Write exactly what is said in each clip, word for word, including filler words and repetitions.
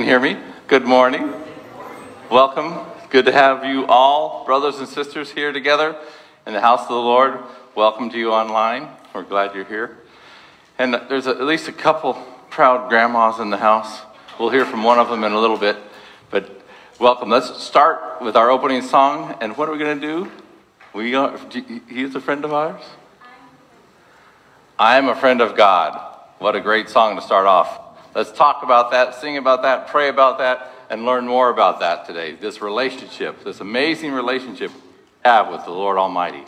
hear me? Good morning. Welcome. Good to have you all, brothers and sisters, here together in the house of the Lord. Welcome to you online. We're glad you're here. And there's a, at least a couple proud grandmas in the house. We'll hear from one of them in a little bit. But welcome. Let's start with our opening song. And what are we going to do? We are, he's a friend of ours? I am a friend of God. What a great song to start off. Let's talk about that, sing about that, pray about that, and learn more about that today. This relationship, this amazing relationship we have with the Lord Almighty.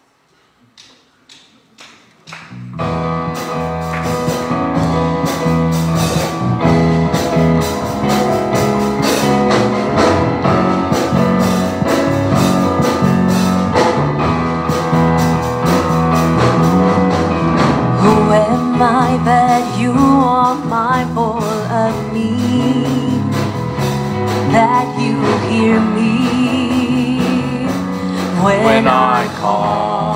Who am I that you are mindful of me, that you hear me when, when I call?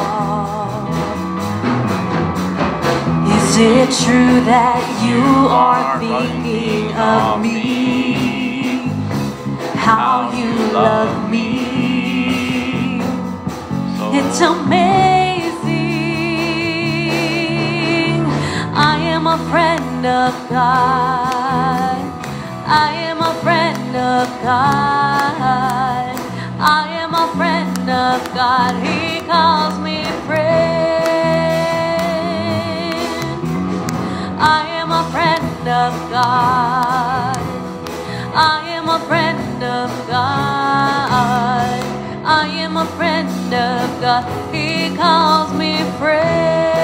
Is it true that you are thinking of me, how you love me? It's amazing. I am a friend of God. I am a friend of God. I am a friend of God. He calls me friend. I am a friend of God. I am a friend of God. I am a friend of God. He calls me friend.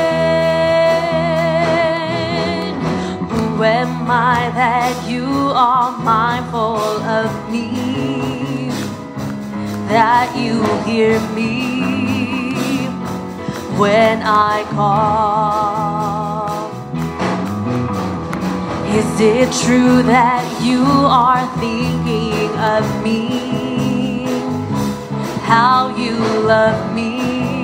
Who am I that you are mindful of me, that you hear me when I call? Is it true that you are thinking of me, how you love me?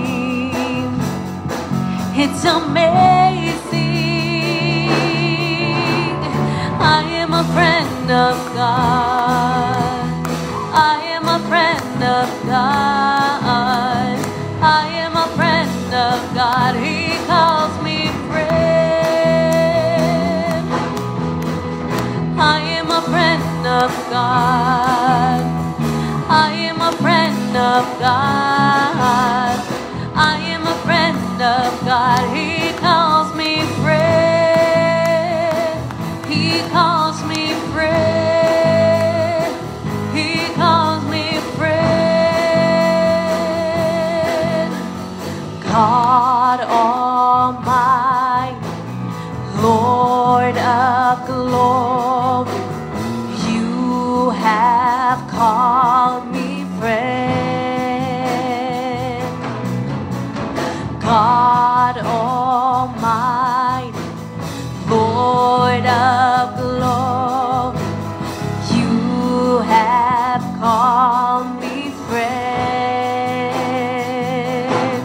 It's amazing. I am a friend of God. I am a friend of God. I am a friend of God. He calls me friend. I am a friend of God. I am a friend of God. I am a friend of God. He calls me friend. He calls me friend. He calls me friend. God Almighty, Lord of glory, you have called me friend. God Almighty, Lord of glory, you have called me friend.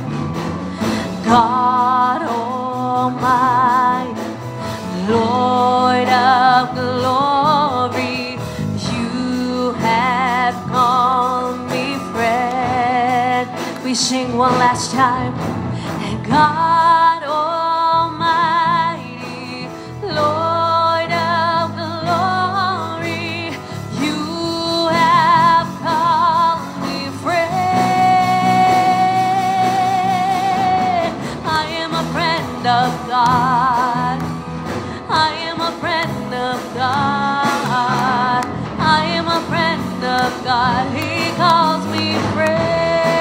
God Almighty, Lord of glory, you have called me friend. We sing one last time. And God Almighty, Lord of glory, you have called me friend. I am a friend of God. I am a friend of God. I am a friend of God. He calls me friend.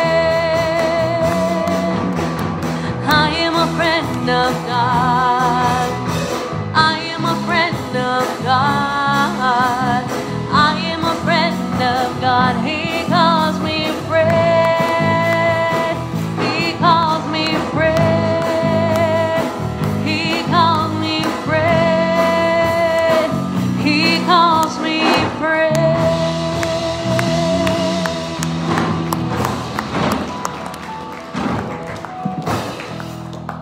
I am a friend of God. I am a friend of God. I am a friend of God. He calls me friend. He calls me friend. He calls me friend. He calls me friend.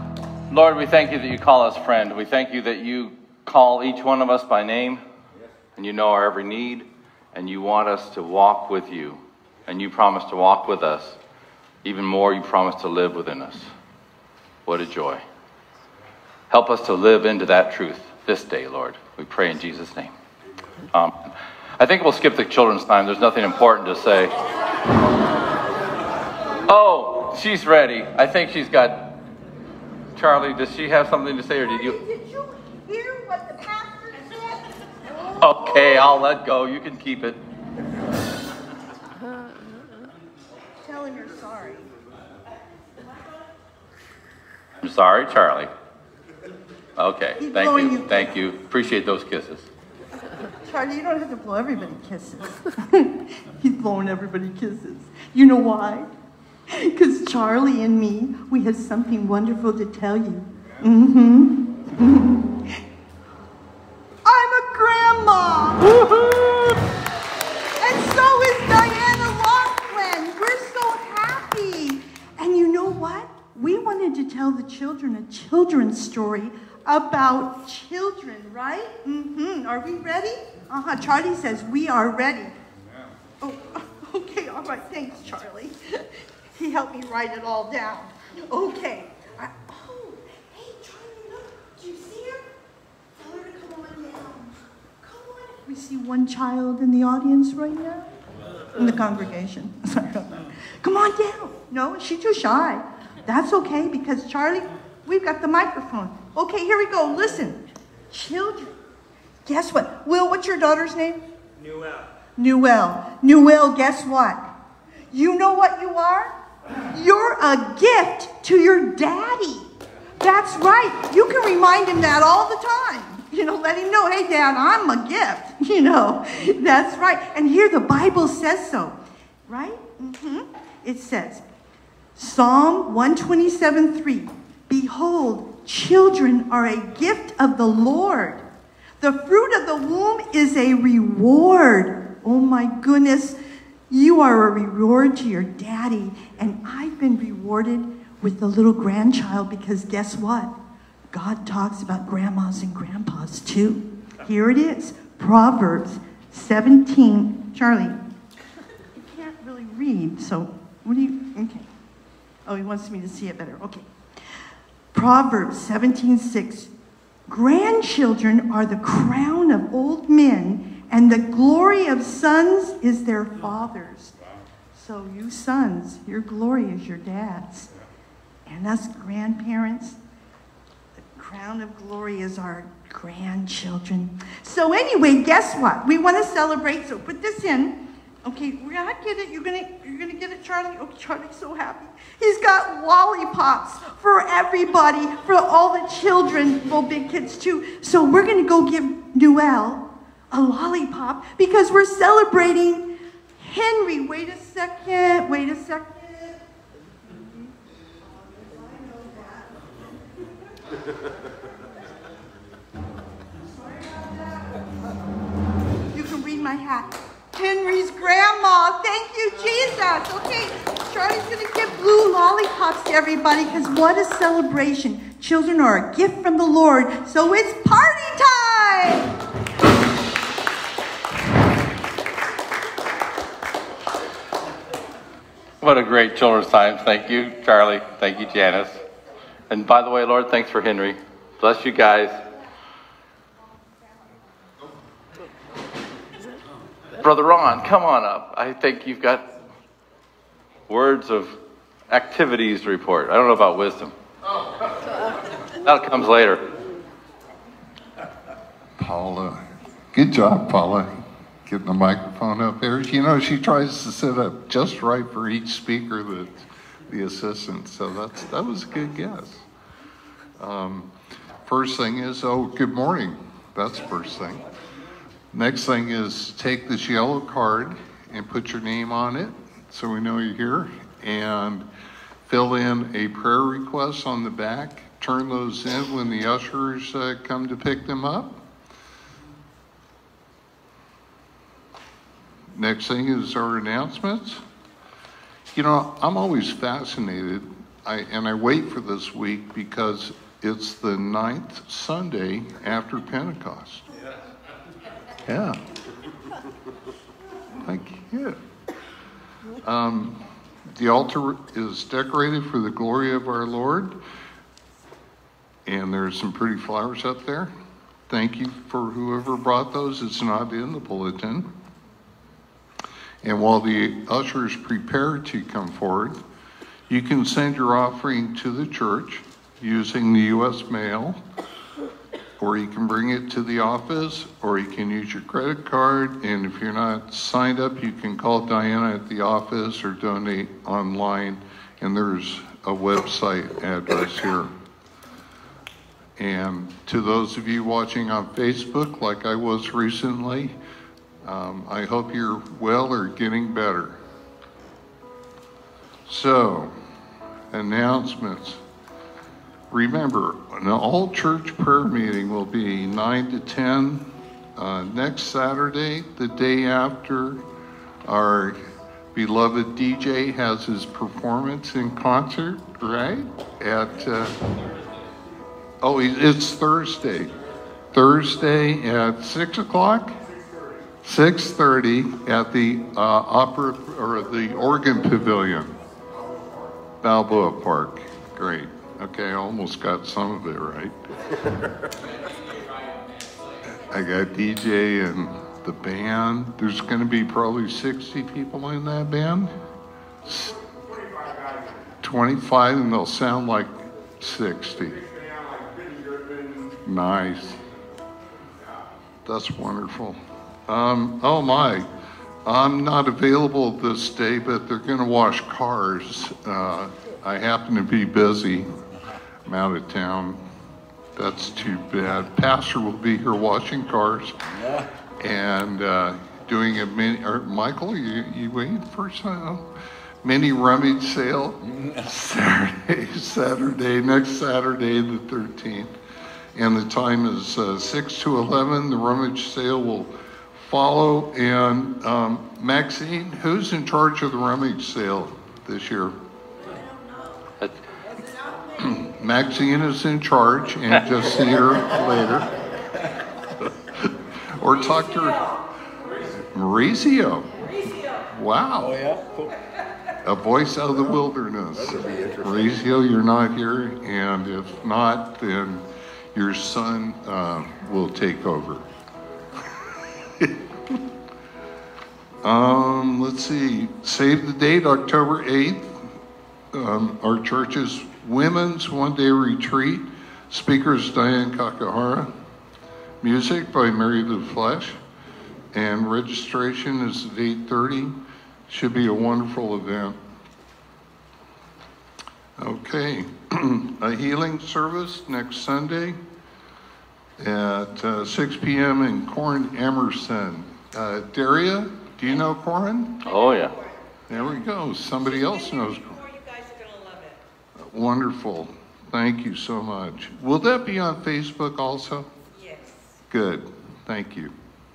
Lord, we thank you that you call us friend. We thank you that you call each one of us by name. and you know our every need, and you want us to walk with you, and you promise to walk with us. Even more, you promise to live within us. What a joy. Help us to live into that truth this day, Lord. We pray in Jesus' name. Um, I think we'll skip the children's time. There's nothing important to say. Oh, she's ready. I think she's got... Charlie, does she have something to say, or did you... Did you hear what the pastor said? Okay, I'll let go. You can keep it. Tell him you're sorry. I'm sorry, Charlie. Okay, He's thank blowing you. you- Thank you. Appreciate those kisses. Charlie, you don't have to blow everybody kisses. He's blowing everybody kisses. You know why? Because Charlie and me, we have something wonderful to tell you. Mm-hmm. I'm a grandma! And so is Diana Laughlin. We're so happy. And you know what? We wanted to tell the children a children's story about children, right? Mm-hmm. Are we ready? Uh-huh. Charlie says we are ready. Yeah. Oh, okay. All right. Thanks, Charlie. He helped me write it all down. Okay. I, oh, hey, Charlie, look. Do you see her? Tell her to come on down. Come on. We see one child in the audience right now. In the congregation. Come on down. No, she's too shy. That's okay, because Charlie, we've got the microphone. Okay, here we go. Listen. Children. Guess what? Will, what's your daughter's name? Newell. Newell. Newell, guess what? You know what you are? You're a gift to your daddy. That's right. You can remind him that all the time. You know, let him know, hey, Dad, I'm a gift. You know, that's right. And here the Bible says so, right? Mm-hmm. It says, Psalm one twenty-seven three, behold, children are a gift of the Lord. The fruit of the womb is a reward. Oh my goodness, you are a reward to your daddy. And I've been rewarded with the little grandchild because guess what? God talks about grandmas and grandpas too. Here it is, Proverbs seventeen. Charlie, you can't really read, so what do you, okay. Oh, he wants me to see it better. Okay. Proverbs seventeen six. Grandchildren are the crown of old men, and the glory of sons is their fathers. So you sons, your glory is your dads. And us grandparents, the crown of glory is our grandchildren. So anyway, guess what? We want to celebrate, so put this in. Okay, we're gonna get it. You're gonna, you're gonna get it, Charlie. Oh, Charlie's so happy. He's got lollipops for everybody, for all the children, well, big kids too. So we're gonna go give Newell a lollipop because we're celebrating Henry. Wait a second. Wait a second. You can read my hat. Henry's grandma. Thank you, Jesus. Okay, Charlie's going to give blue lollipops to everybody because what a celebration. Children are a gift from the Lord, so it's party time. What a great children's time. Thank you, Charlie. Thank you, Janice. And by the way, Lord, thanks for Henry. Bless you guys. Brother Ron, come on up. I think you've got words of activities to report. I don't know about wisdom. That comes later. Paula, good job, Paula, getting the microphone up there. You know, she tries to set up just right for each speaker, the, the assistant, so that's that was a good guess. Um, first thing is, oh, good morning. That's the first thing. Next thing is take this yellow card and put your name on it so we know you're here, and fill in a prayer request on the back. Turn those in when the ushers uh, come to pick them up. Next thing is our announcements. You know, I'm always fascinated, I, and I wait for this week because it's the ninth Sunday after Pentecost. Yeah. Thank you. Um, the altar is decorated for the glory of our Lord. And there's some pretty flowers up there. Thank you for whoever brought those. It's not in the bulletin. And while the ushers prepare to come forward, you can send your offering to the church using the U S mail, or you can bring it to the office, or you can use your credit card. And if you're not signed up, you can call Diana at the office or donate online. And there's a website address here. And to those of you watching on Facebook, like I was recently, um, I hope you're well or getting better. So, announcements. Remember, an all-church prayer meeting will be nine to ten uh, next Saturday, the day after our beloved D J has his performance in concert, right? At, uh, oh, it's Thursday. Thursday at six o'clock? six thirty at the uh, opera, or the Organ Pavilion, Balboa Park. Great. Okay, I almost got some of it right. I got D J and the band. There's going to be probably sixty people in that band. twenty-five, and they'll sound like sixty. Nice. That's wonderful. Um, oh my, I'm not available this day, but they're going to wash cars. Uh, I happen to be busy. I'm out of town. That's too bad. Pastor will be here washing cars and uh, doing a mini. Or Michael, you you waiting for some mini rummage sale Saturday, Saturday next Saturday the thirteenth, and the time is uh, six to eleven. The rummage sale will follow. And um, Maxine, who's in charge of the rummage sale this year? Maxine is in charge, and just see her later. Or talk to her. Mauricio. Wow. Oh, yeah? Cool. A voice out of the wilderness. Mauricio, you're not here, and if not, then your son uh, will take over. um, let's see. Save the date, October eighth. Um, our church's Women's One-Day Retreat. Speakers Diane Kakahara. Music by Mary Lou Flesh. And registration is at eight thirty. Should be a wonderful event. Okay. A healing service next Sunday at uh, six p.m. in Corin Emerson. Uh, Daria, do you know Corin? Oh, yeah. There we go. Somebody else knows. Wonderful. Thank you so much. Will that be on Facebook also? Yes. Good. Thank you.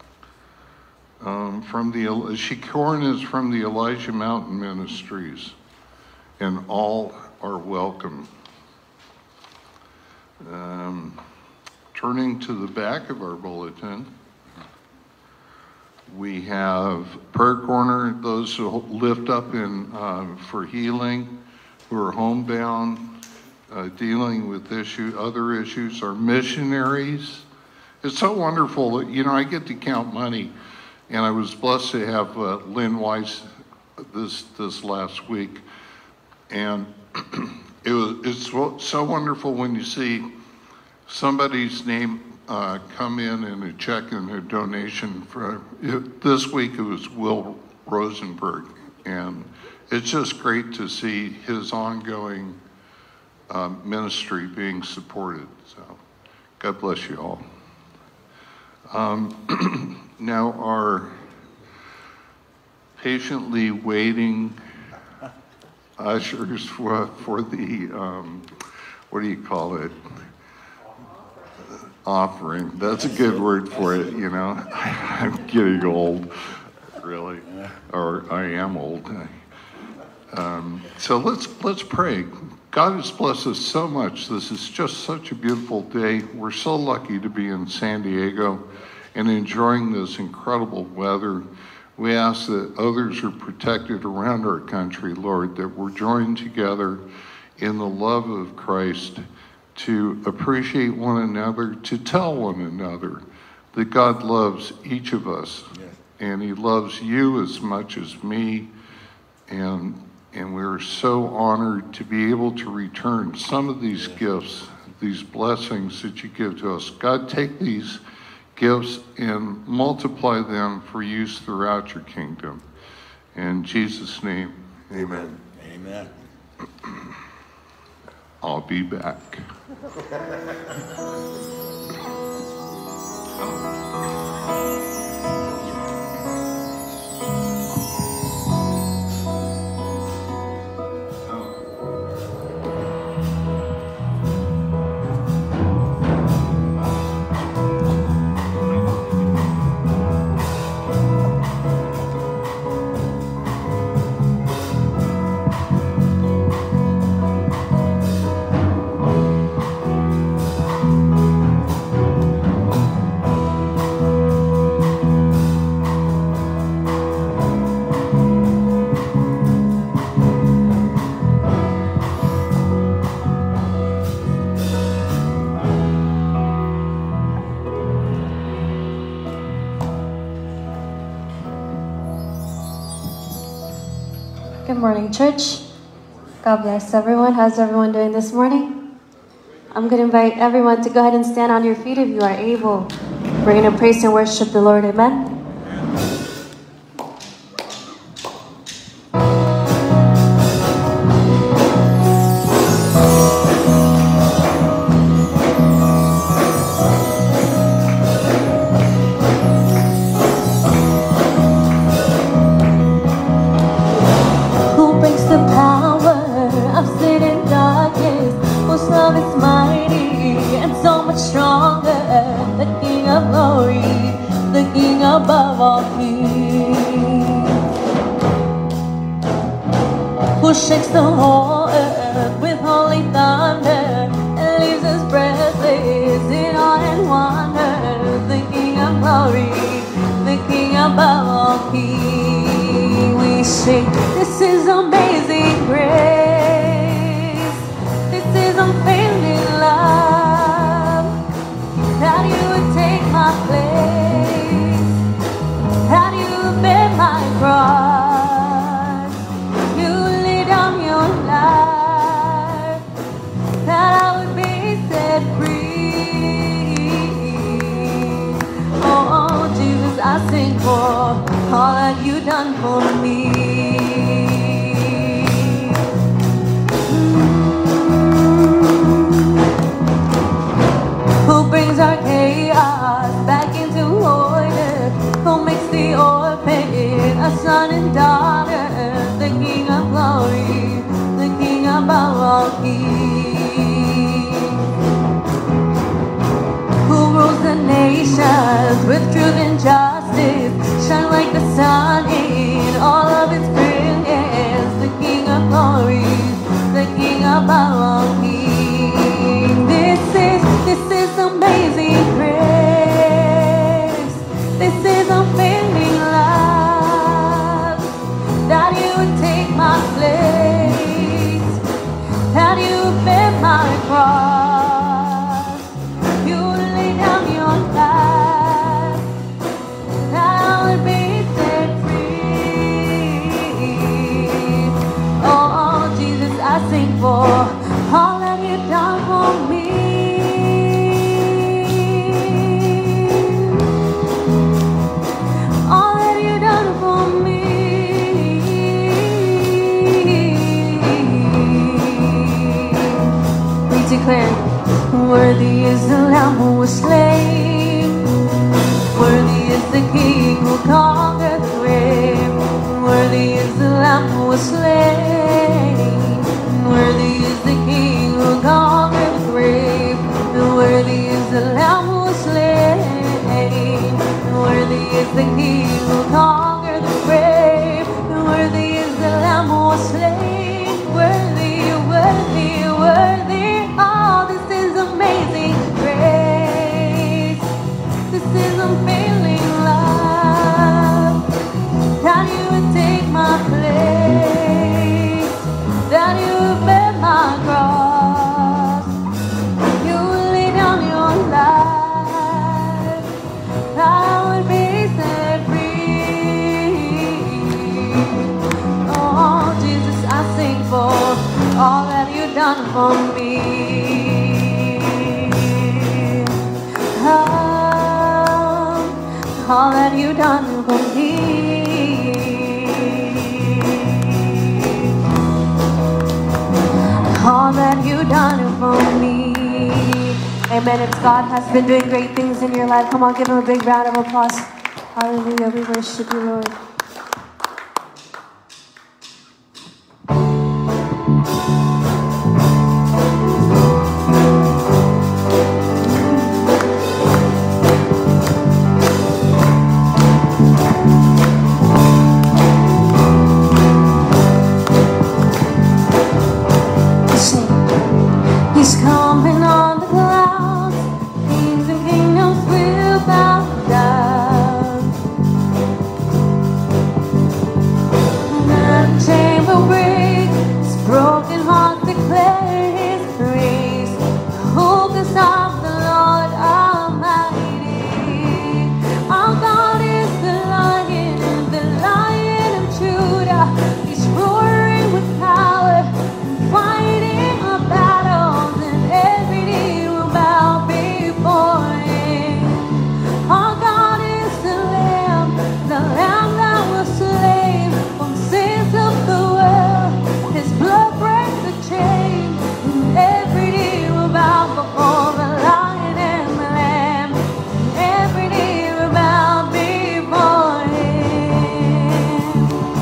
Um, from the she Corin is from the Elijah Mountain Ministries, and all are welcome. Um, turning to the back of our bulletin, we have prayer corner. Those who lift up in uh, for healing, who are homebound, uh, dealing with issue, other issues, are missionaries. It's so wonderful that, you know, I get to count money, and I was blessed to have uh, Lynn Weiss this this last week, and it was it's so wonderful when you see somebody's name uh, come in and a check and a donation for it, this week. It was Will Rosenberg, and it's just great to see his ongoing uh, ministry being supported. So, God bless you all. Um, now, our patiently waiting ushers for for the um, what do you call it? Offering. That's a good word for it. You know, I'm getting old, really, or I am old. Um, so let's let's pray. God has blessed us so much. This is just such a beautiful day. We're so lucky to be in San Diego, and enjoying this incredible weather. We ask that others are protected around our country, Lord, that we're joined together in the love of Christ to appreciate one another, to tell one another that God loves each of us, and he loves you as much as me, and and we're so honored to be able to return some of these gifts, these blessings that you give to us. God, take these gifts and multiply them for use throughout your kingdom. In Jesus' name, amen. Amen. I'll be back. Good morning, church. God bless everyone. How's everyone doing this morning? I'm going to invite everyone to go ahead and stand on your feet if you are able. We're going to praise and worship the Lord. Amen. Above all kings, who shakes the whole earth with holy thunder and leaves us breathless in awe and wonder. The King of glory, the King above all kings. We sing, this is amazing grace, this is unfailing love, that you would take my place, that you bear my cross, you lay down your life, that I would be set free. Oh, oh Jesus, I sing for all that you done for me. Who brings our chaos back into order, who makes the orphan a son and daughter, the King of glory, the King above all kings, who rules the nations with truth and justice, shine like the sun in all of its brilliance, the King of glory, the King above all kings. This is, this is amazing grace, this is unfailing love, that you would take my place, that you bear my cross, you would lay down your life, that I would be set free. Oh, oh Jesus, I sing for all that you've done for me. All that you've done for me. We declare, worthy is the Lamb who was slain, worthy is the King who conquered the grave, worthy is the Lamb who was slain, worthy is the King who conquered the grave, worthy is the Lamb who was slain, worthy is the King who conquered the grave, worthy is the Lamb who was slain, worthy, worthy, worthy. Oh, this is amazing grace, this is amazing. for me. Oh, all that you done for me. All that you done for me. Amen. If God has been doing great things in your life, come on, give him a big round of applause. Hallelujah. We worship you, Lord. He's coming on the clouds, kings and kingdoms will bow down. And the chain will break, his broken heart declare his praise. Who can stop the Lord Almighty? Our God is the Lion, the Lion of Judah. He's roaring with power and fighting a battle. Every knee will bow before him. Our God is the Lamb, the Lamb that was slain from sins of the world. His blood breaks the chain. Every knee will bow before the Lion and the Lamb. Every knee will bow before him.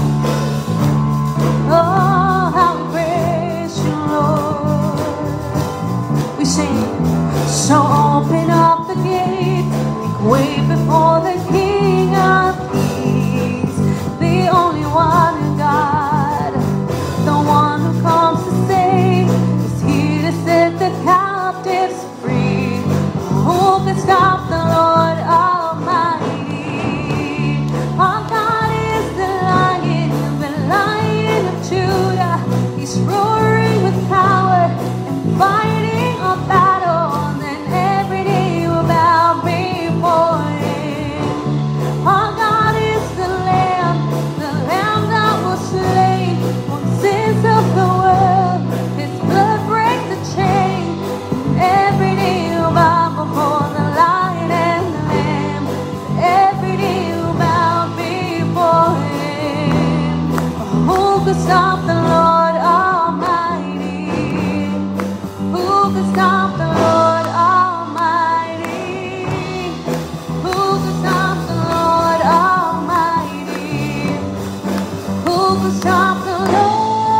Oh, how we praise you, Lord. We sing, so open up the gate, make way before the King of Kings, the only one in God, the one who comes to save, is here to set the captives free. Who can stop the Lord Almighty? Our God is the Lion, the Lion of Judah. He's roaring with power and fighting a battle, and every knee will bow before him. Our God is the Lamb, the Lamb that was slain for sins of the world. His blood breaks the chain, and every knee will bow before the Lion and the Lamb. Every knee will bow before him. Who could stop the Lord Almighty? Who can stop the Lord Almighty? Who can stop the Lord Almighty? Who can stop the Lord?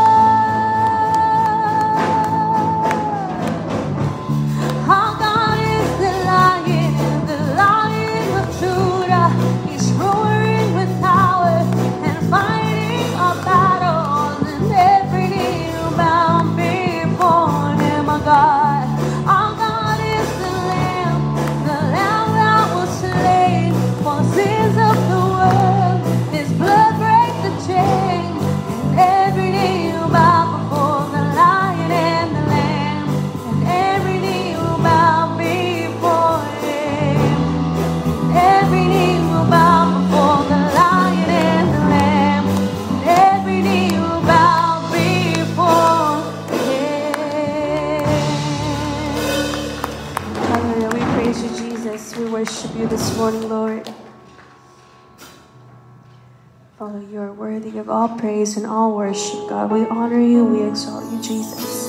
Our God is the Lion, the Lion of Judah. He's roaring with power and fighting a battle, and every knee will bow before him. Our God, our God is the Lamb, the Lamb that was slain for sins of the world. His blood breaks the chain, and every knee will bow before the Lion and the Lamb, and every knee will bow before him. Every knee will bow before the Lion and the Lamb, and every knee will bow before him. Hallelujah. We praise you, Jesus. We worship you this morning, Lord. Father, you are worthy of all praise and all worship, God. We honor you. We exalt you, Jesus.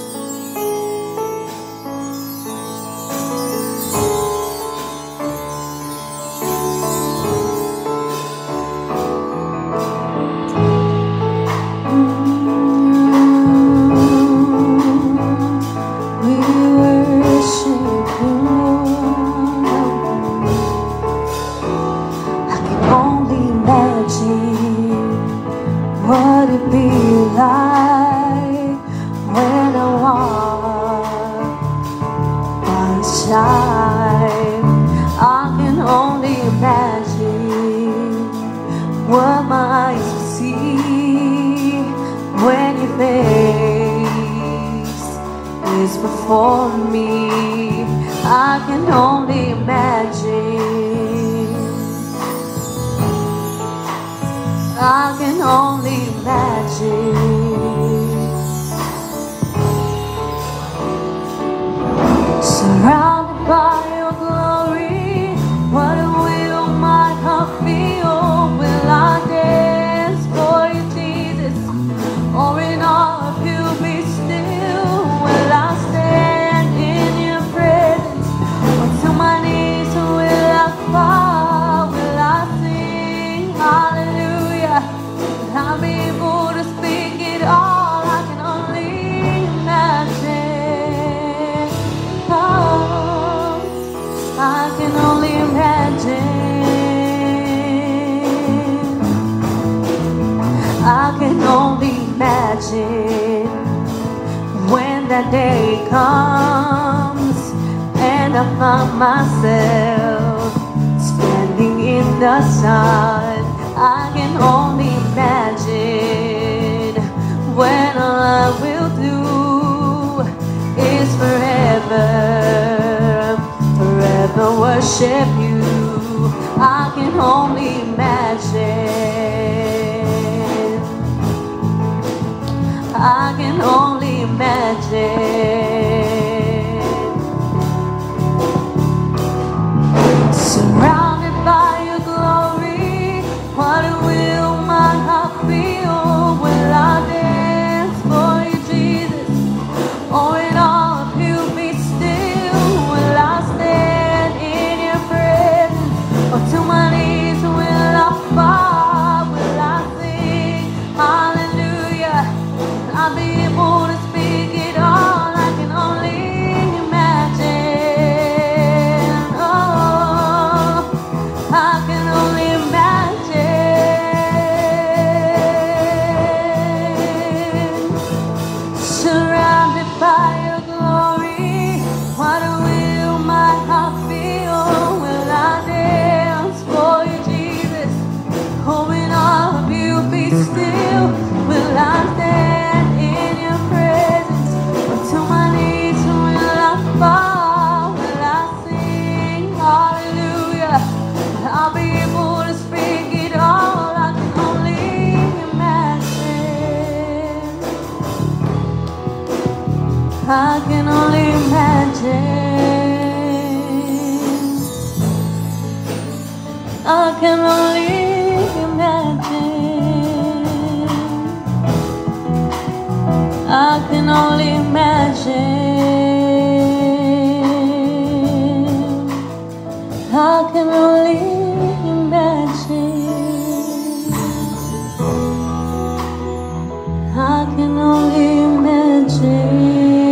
We worship you, Lord. I can only imagine what it'd be like when I walk by your side. I can only imagine what my eyes will see when your face is before me. I can only imagine. I can only imagine that day comes and I find myself standing in the sun, I can only imagine when all I will do is forever, forever worship you. I can only imagine, I can only imagine. Surrounded by your glory, what will my heart feel? Will I dance for you, Jesus? Or in all of you be still? Will I stand in your presence? Or to my knees will I fall? Will I sing hallelujah? Will I be able to speak it all? I can only imagine. Oh, I can only imagine. Surrounded by your glory, what will my heart feel? Will I dance for you, Jesus? Oh, in all of you be still. Will I stand in your presence? Or to my knees will I fall? Will I sing hallelujah? Will I be able to speak it all? I can only imagine. I can only imagine. I can only imagine. I can only imagine. I can only imagine. I can only imagine.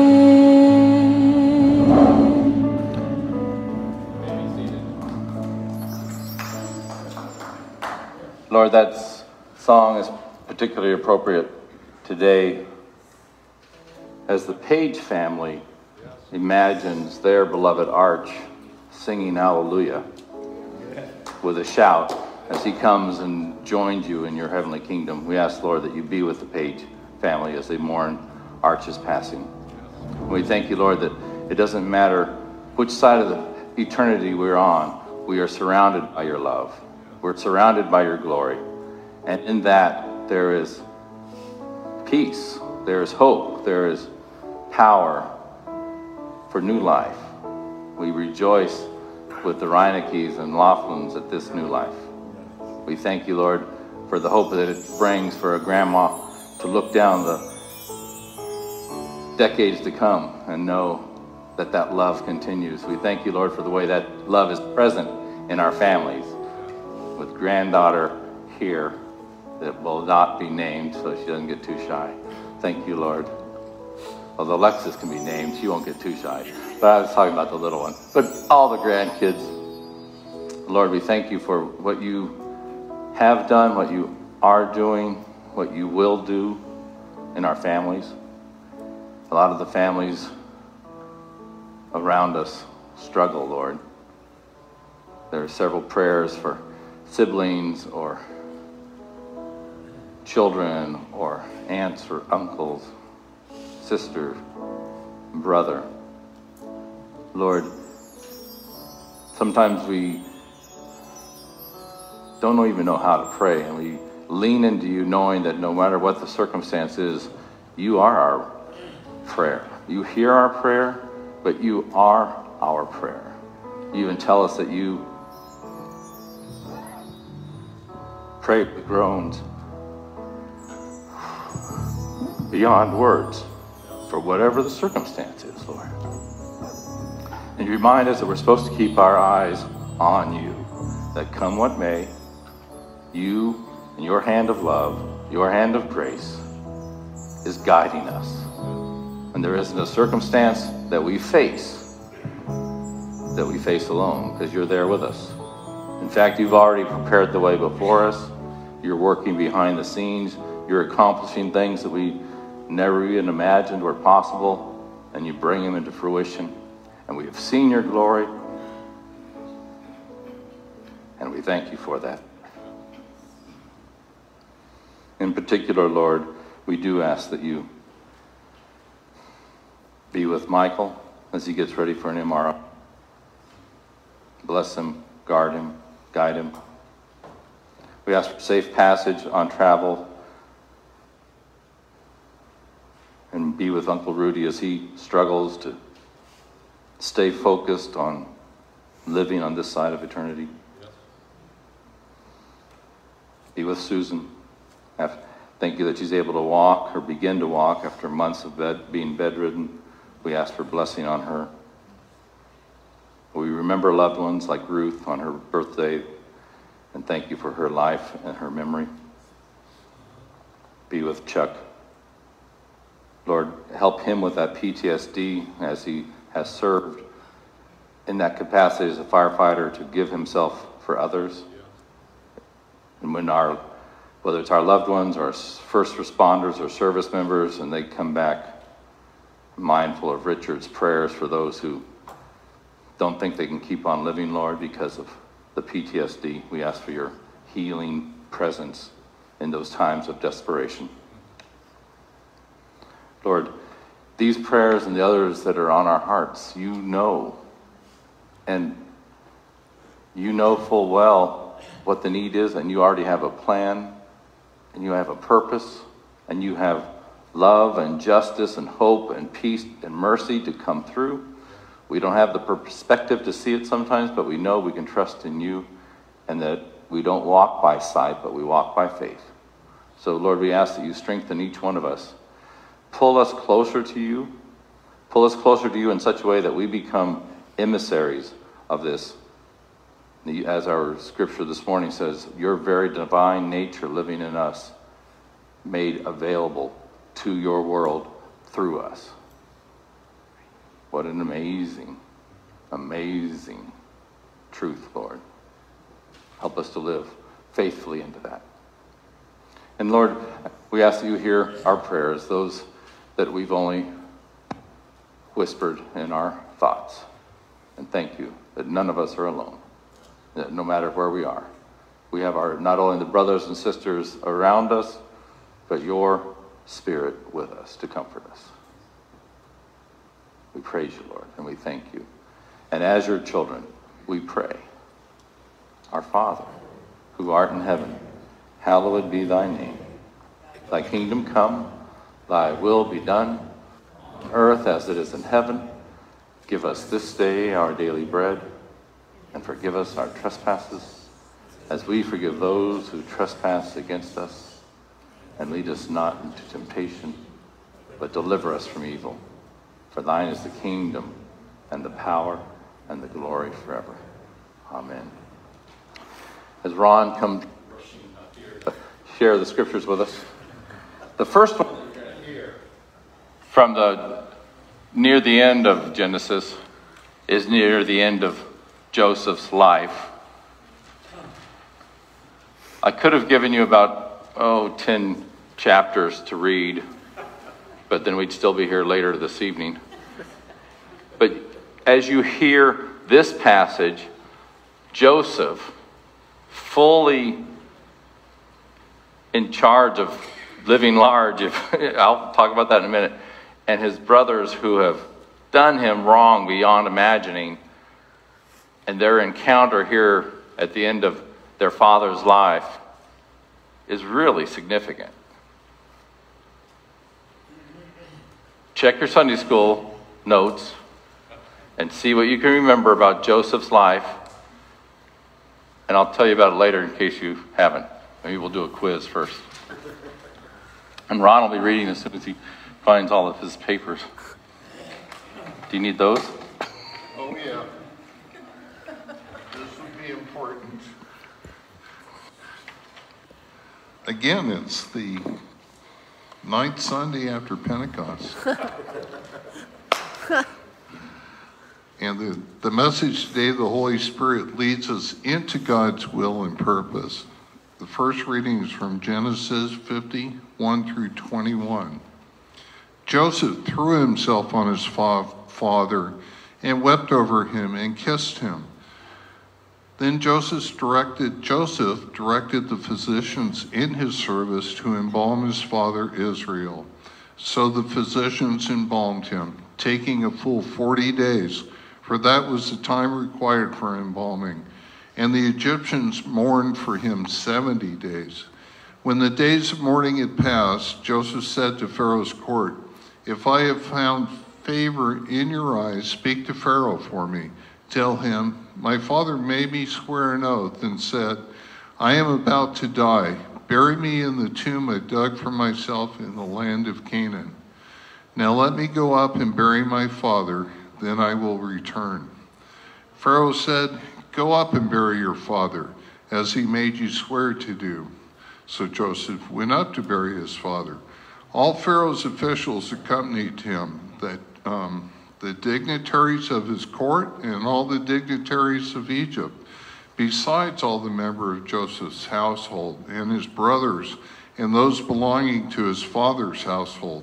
Lord, that song is particularly appropriate today as the Page family imagines their beloved Arch singing hallelujah with a shout as he comes and joins you in your heavenly kingdom. We ask, Lord, that you be with the Page family as they mourn Arch's passing. We thank you, Lord, that it doesn't matter which side of the eternity we're on, we are surrounded by your love. We're surrounded by your glory. And in that, there is peace, there is hope, there is power for new life. We rejoice with the Reinekes and Laughlins at this new life. We thank you, Lord, for the hope that it brings for a grandma to look down the decades to come and know that that love continues. We thank you, Lord, for the way that love is present in our families, with granddaughter here that will not be named so she doesn't get too shy. Thank you, Lord. Although Alexis can be named, she won't get too shy. But I was talking about the little one. But all the grandkids, Lord, we thank you for what you have done, what you are doing, what you will do in our families. A lot of the families around us struggle, Lord. There are several prayers for siblings or children or aunts or uncles, sister, brother. Lord, sometimes we don't even know how to pray, and we lean into you knowing that no matter what the circumstance is, you are our prayer. You hear our prayer, but you are our prayer. You even tell us that you pray with groans beyond words for whatever the circumstance is, Lord. And you remind us that we're supposed to keep our eyes on you, that come what may, you and your hand of love, your hand of grace is guiding us. And there isn't a circumstance that we face that we face alone, because you're there with us. In fact, you've already prepared the way before us. You're working behind the scenes. You're accomplishing things that we never even imagined were possible. and you bring them into fruition. And we have seen your glory, and we thank you for that. In particular, Lord, we do ask that you be with Michael as he gets ready for an M R I. Bless him, guard him, guide him. We ask for safe passage on travel, and be with Uncle Rudy as he struggles to stay focused on living on this side of eternity. Yes. Be with Susan. Thank you that she's able to walk or begin to walk after months of bed, being bedridden. We ask for blessing on her. We remember loved ones like Ruth on her birthday, and thank you for her life and her memory. Be with Chuck. Lord, help him with that P T S D as he has served in that capacity as a firefighter to give himself for others. And when our, whether it's our loved ones or first responders or service members, and they come back mindful of Richard's prayers for those who don't think they can keep on living, Lord, because of the P T S D, we ask for your healing presence in those times of desperation. Lord, these prayers and the others that are on our hearts, you know, and you know full well what the need is, and you already have a plan, and you have a purpose, and you have love and justice and hope and peace and mercy to come through. We don't have the perspective to see it sometimes, but we know we can trust in you, and that we don't walk by sight, but we walk by faith. So, Lord, we ask that you strengthen each one of us. Pull us closer to you. Pull us closer to you in such a way that we become emissaries of this. As our scripture this morning says, your very divine nature living in us, made available to your world through us. What an amazing, amazing truth, Lord. Help us to live faithfully into that. And Lord, we ask that you hear our prayers, those that we've only whispered in our thoughts. And thank you that none of us are alone, that no matter where we are, we have our not only the brothers and sisters around us, but your Spirit with us to comfort us. We praise you, Lord, and we thank you. And as your children, we pray, our Father, who art in heaven, hallowed be thy name. Thy kingdom come, thy will be done, on earth as it is in heaven. Give us this day our daily bread, and forgive us our trespasses, as we forgive those who trespass against us. And lead us not into temptation, but deliver us from evil. For thine is the kingdom, and the power, and the glory forever. Amen. As Ron comes to share the scriptures with us, the first one from the near the end of Genesis is near the end of Joseph's life. I could have given you about, oh, ten chapters to read, but then we'd still be here later this evening. But as you hear this passage, Joseph, fully in charge of living large, if I'll talk about that in a minute, and his brothers who have done him wrong beyond imagining, and their encounter here at the end of their father's life is really significant. Check your Sunday school notes and see what you can remember about Joseph's life. And I'll tell you about it later in case you haven't. Maybe we'll do a quiz first. And Ron will be reading as soon as he finds all of his papers. Do you need those? Oh, yeah. This would be important. Again, it's the ninth Sunday after Pentecost. And the, the message today, the Holy Spirit leads us into God's will and purpose. The first reading is from Genesis fifty, one through twenty-one. Joseph threw himself on his fa- father and wept over him and kissed him. Then Joseph directed, Joseph directed the physicians in his service to embalm his father Israel. So the physicians embalmed him, taking a full forty days, for that was the time required for embalming. And the Egyptians mourned for him seventy days. When the days of mourning had passed, Joseph said to Pharaoh's court, "If I have found favor in your eyes, speak to Pharaoh for me. Tell him, my father made me swear an oath and said, I am about to die. Bury me in the tomb I dug for myself in the land of Canaan. Now let me go up and bury my father, then I will return." Pharaoh said, "Go up and bury your father, as he made you swear to do." So Joseph went up to bury his father. All Pharaoh's officials accompanied him, that um, the dignitaries of his court and all the dignitaries of Egypt, besides all the members of Joseph's household and his brothers and those belonging to his father's household.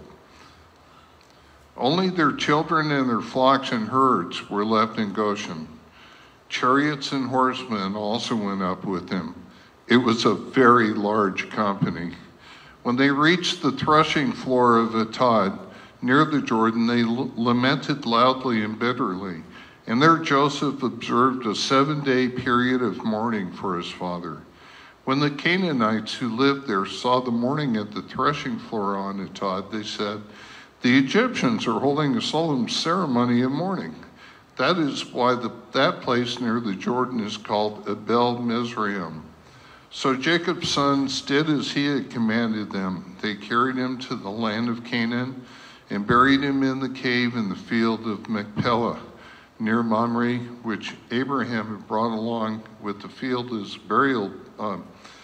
Only their children and their flocks and herds were left in Goshen. Chariots and horsemen also went up with him. It was a very large company. When they reached the threshing floor of Atad, near the Jordan, they l- lamented loudly and bitterly. And there Joseph observed a seven-day period of mourning for his father. When the Canaanites who lived there saw the mourning at the threshing floor on Atad, they said, "The Egyptians are holding a solemn ceremony of mourning." That is why the, that place near the Jordan is called Abel Mizraim. So Jacob's sons did as he had commanded them. They carried him to the land of Canaan and buried him in the cave in the field of Machpelah, near Mamre, which Abraham had brought along with the field as burial uh,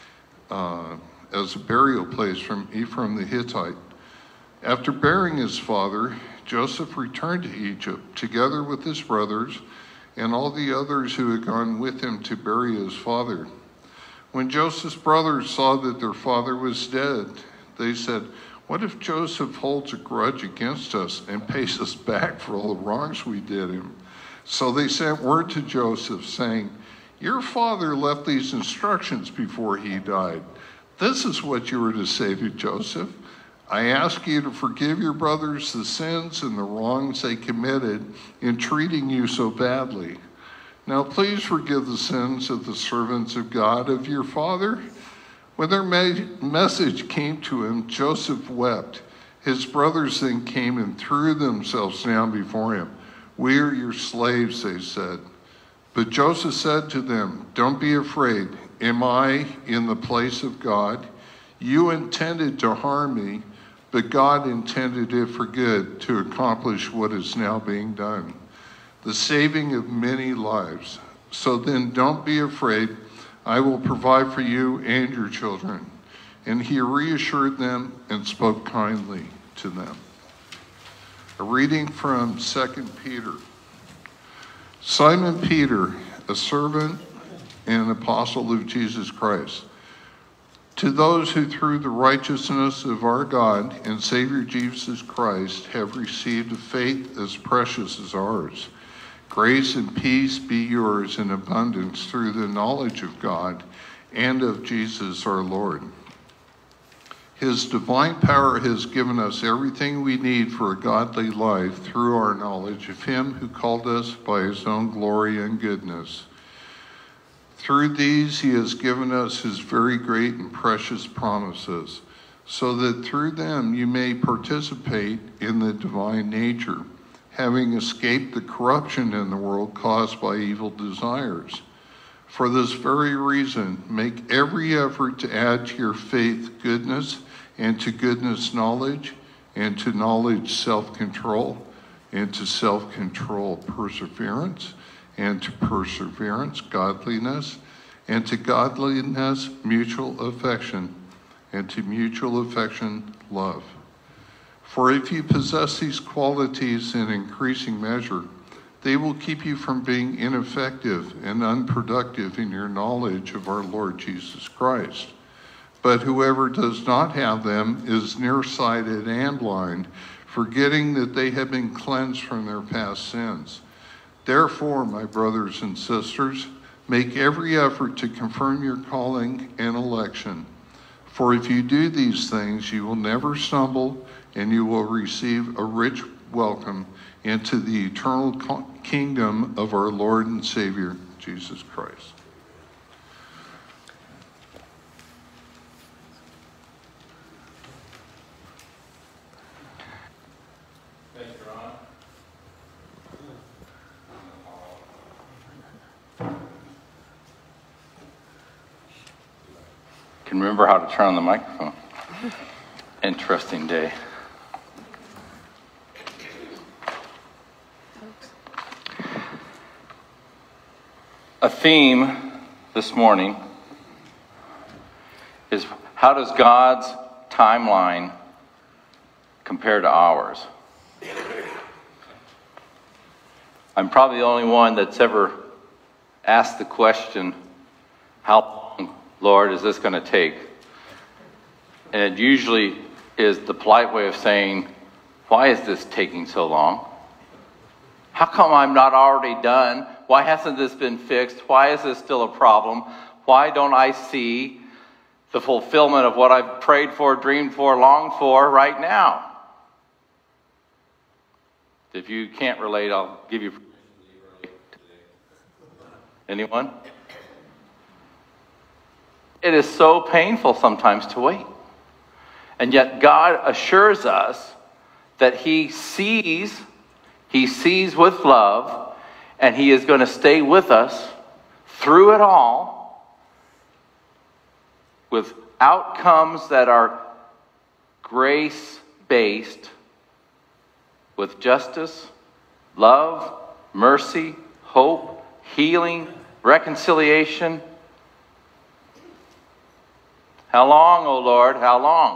uh, as a burial place from Ephraim the Hittite. After burying his father, Joseph returned to Egypt, together with his brothers and all the others who had gone with him to bury his father. When Joseph's brothers saw that their father was dead, they said, "What if Joseph holds a grudge against us and pays us back for all the wrongs we did him?" So they sent word to Joseph saying, "Your father left these instructions before he died. This is what you were to say to Joseph. I ask you to forgive your brothers the sins and the wrongs they committed in treating you so badly. Now please forgive the sins of the servants of God of your father." When their me- message came to him, Joseph wept. His brothers then came and threw themselves down before him. "We are your slaves," they said. But Joseph said to them, "Don't be afraid. Am I in the place of God? You intended to harm me, but God intended it for good, to accomplish what is now being done, the saving of many lives. So then don't be afraid. I will provide for you and your children." And he reassured them and spoke kindly to them. A reading from Second Peter. Simon Peter, a servant and apostle of Jesus Christ, to those who through the righteousness of our God and Savior Jesus Christ have received a faith as precious as ours, grace and peace be yours in abundance through the knowledge of God and of Jesus our Lord. His divine power has given us everything we need for a godly life through our knowledge of him who called us by his own glory and goodness. Through these he has given us his very great and precious promises, so that through them you may participate in the divine nature, having escaped the corruption in the world caused by evil desires. For this very reason, make every effort to add to your faith goodness, and to goodness knowledge, and to knowledge self-control, and to self-control perseverance, and to perseverance godliness, and to godliness mutual affection, and to mutual affection love. For if you possess these qualities in increasing measure, they will keep you from being ineffective and unproductive in your knowledge of our Lord Jesus Christ. But whoever does not have them is nearsighted and blind, forgetting that they have been cleansed from their past sins. Therefore, my brothers and sisters, make every effort to confirm your calling and election. For if you do these things, you will never stumble, and you will receive a rich welcome into the eternal kingdom of our Lord and Savior, Jesus Christ. Can remember how to turn on the microphone. Interesting day. A theme this morning is, how does God's timeline compare to ours? I'm probably the only one that's ever asked the question, how long, Lord, is this going to take? And it usually is the polite way of saying, why is this taking so long? How come I'm not already done? Why hasn't this been fixed? Why is this still a problem? Why don't I see the fulfillment of what I've prayed for, dreamed for, longed for right now? If you can't relate, I'll give you... Anyone? It is so painful sometimes to wait. And yet God assures us that He sees, He sees with love, and He is going to stay with us through it all with outcomes that are grace-based, with justice, love, mercy, hope, healing, reconciliation. How long, O Lord, how long?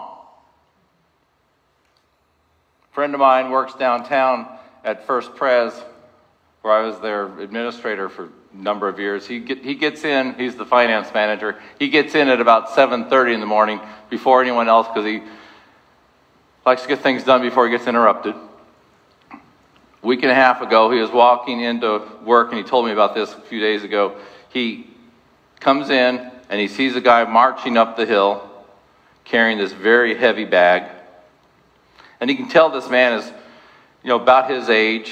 A friend of mine works downtown at First Pres, where I was their administrator for a number of years. He get, he gets in, he's the finance manager, he gets in at about seven thirty in the morning before anyone else, because he likes to get things done before he gets interrupted. A week and a half ago, he was walking into work, and he told me about this a few days ago. He comes in, and he sees a guy marching up the hill, carrying this very heavy bag. And he can tell this man is, you know, about his age.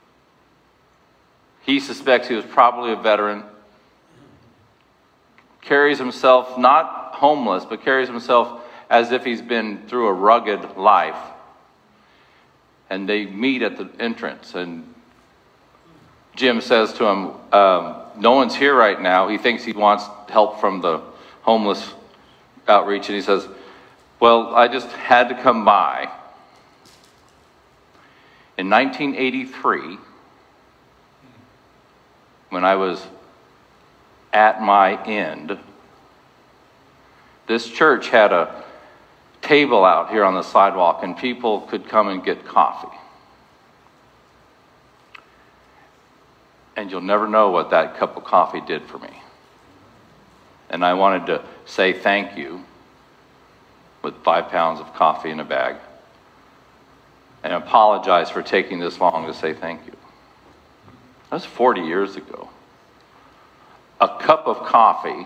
He suspects he was probably a veteran. Carries himself, not homeless, but carries himself as if he's been through a rugged life. And they meet at the entrance, and Jim says to him, um, no one's here right now. He thinks he wants help from the homeless outreach, and he says, well, I just had to come by. In nineteen eighty-three, when I was at my end, this church had a table out here on the sidewalk, and people could come and get coffee. And you'll never know what that cup of coffee did for me. And I wanted to say thank you with five pounds of coffee in a bag, and apologize for taking this long to say thank you. That was forty years ago. A cup of coffee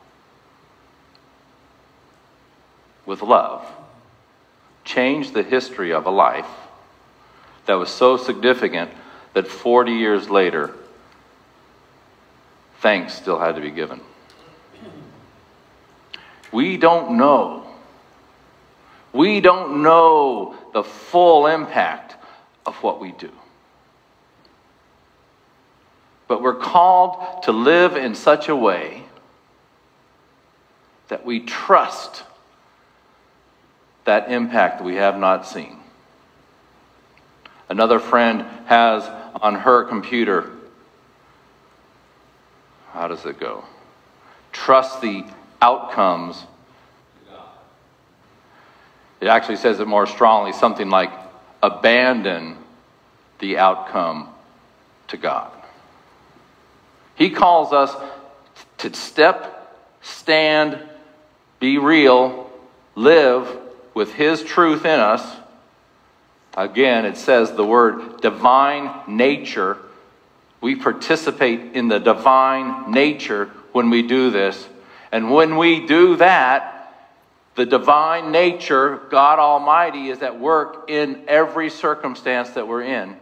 with love changed the history of a life that was so significant that forty years later, thanks still had to be given. We don't know. We don't know the full impact of what we do. But we're called to live in such a way that we trust that impact that we have not seen. Another friend has on her computer, how does it go? Trust the outcomes. It actually says it more strongly, something like, abandon the outcome to God. He calls us to step, stand, be real, live with His truth in us, Again, it says the word divine nature. We participate in the divine nature when we do this. And when we do that, the divine nature, God Almighty, is at work in every circumstance that we're in.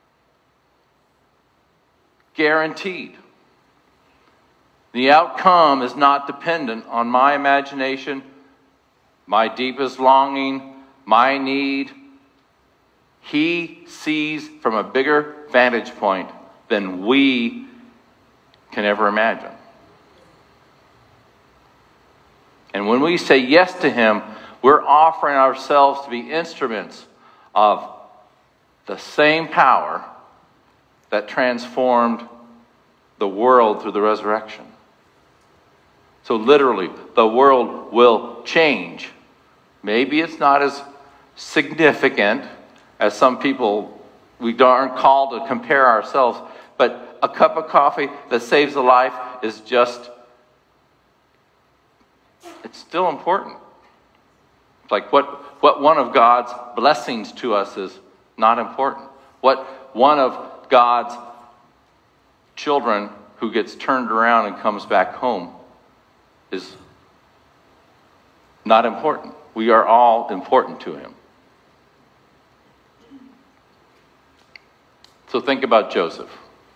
Guaranteed. The outcome is not dependent on my imagination, my deepest longing, my need. He sees from a bigger vantage point than we can ever imagine. And when we say yes to Him, we're offering ourselves to be instruments of the same power that transformed the world through the resurrection. So literally, the world will change. Maybe it's not as significant as some people, we aren't called to compare ourselves, but a cup of coffee that saves a life is just, it's still important. Like what, what one of God's blessings to us is not important. What one of God's children who gets turned around and comes back home is not important. We are all important to Him. So think about Joseph.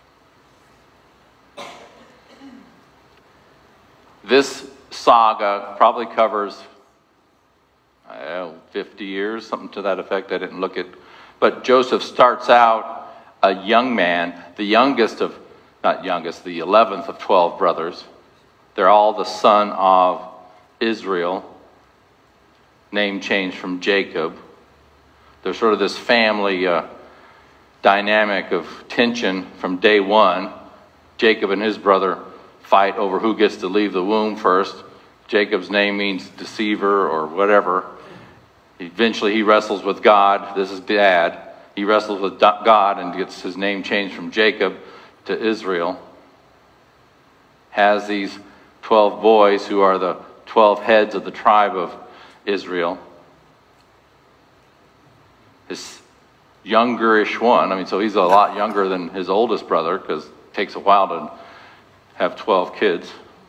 This saga probably covers, I don't know, fifty years, something to that effect. I didn't look at. But Joseph starts out a young man, the youngest of, not youngest, the eleventh of twelve brothers. They're all the son of Israel, name changed from Jacob. There's sort of this family uh, dynamic of tension from day one. Jacob and his brother fight over who gets to leave the womb first. Jacob's name means deceiver or whatever. Eventually he wrestles with God. This is dad. He wrestles with God and gets his name changed from Jacob to Israel. Has these twelve boys who are the twelve heads of the tribe of Israel. His youngerish one, I mean, so he's a lot younger than his oldest brother because it takes a while to have twelve kids.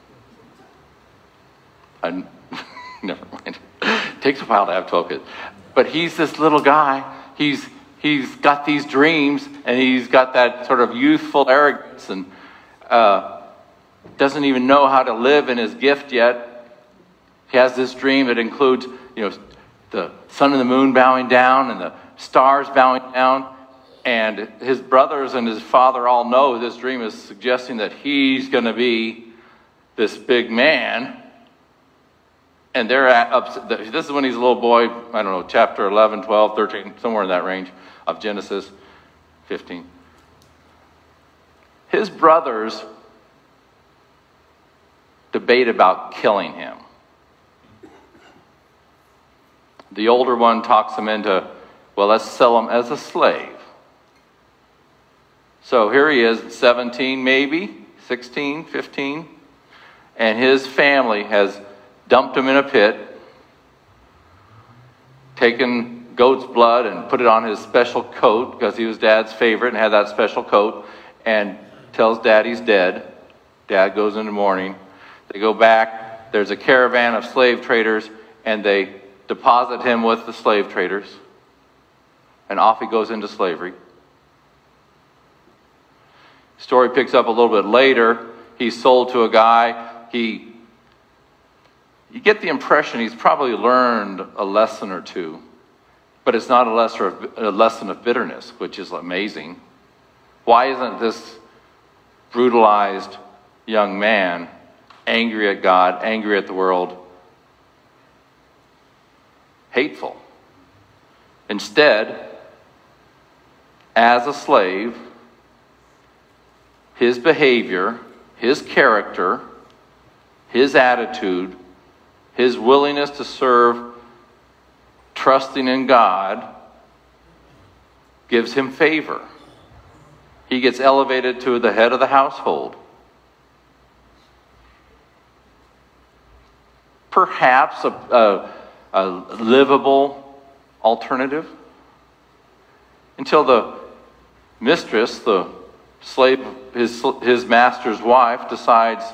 And never mind. It takes a while to have twelve kids. But he's this little guy. He's he's got these dreams, and he's got that sort of youthful arrogance, and uh, doesn't even know how to live in his gift yet. He has this dream that includes, you know, the sun and the moon bowing down and the stars bowing down. And his brothers and his father all know this dream is suggesting that he's going to be this big man. And they're at, up, this is when he's a little boy, I don't know, chapter eleven, twelve, thirteen, somewhere in that range of Genesis fifteen. His brothers debate about killing him. The older one talks him into, well, let's sell him as a slave. So here he is, seventeen maybe, sixteen, fifteen, and his family has dumped him in a pit, taken goat's blood and put it on his special coat because he was dad's favorite and had that special coat, and tells dad he's dead. Dad goes in the morning. They go back. There's a caravan of slave traders, and they deposit him with the slave traders, and off he goes into slavery. Story picks up a little bit later. He's sold to a guy. He, you get the impression he's probably learned a lesson or two, but it's not a lesson of, a lesson of bitterness, which is amazing. Why isn't this brutalized young man angry at God, angry at the world, hateful? Instead, as a slave, his behavior, his character, his attitude, his willingness to serve, trusting in God, gives him favor. He gets elevated to the head of the household. Perhaps a, a, a livable alternative. until the mistress, the slave, his, his master's wife, decides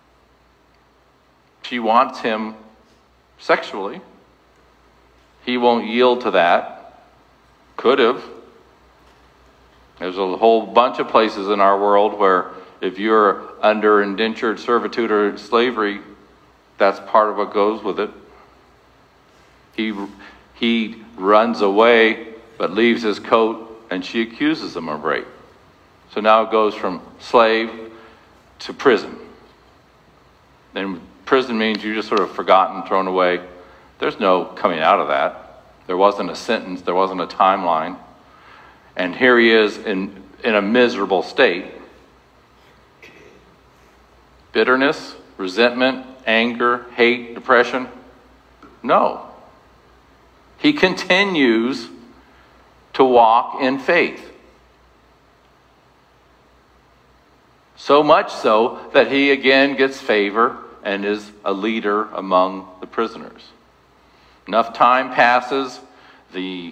she wants him sexually. He won't yield to that. Could have. There's a whole bunch of places in our world where if you're under indentured servitude or slavery, that's part of what goes with it. He, he runs away but leaves his coat, and she accuses him of rape. So now it goes from slave to prison. And prison means you're just sort of forgotten, thrown away. There's no coming out of that. There wasn't a sentence. There wasn't a timeline. And here he is in, in a miserable state. Bitterness, resentment, anger, hate, depression? No. He continues to walk in faith. So much so that he again gets favor and is a leader among the prisoners. Enough time passes. The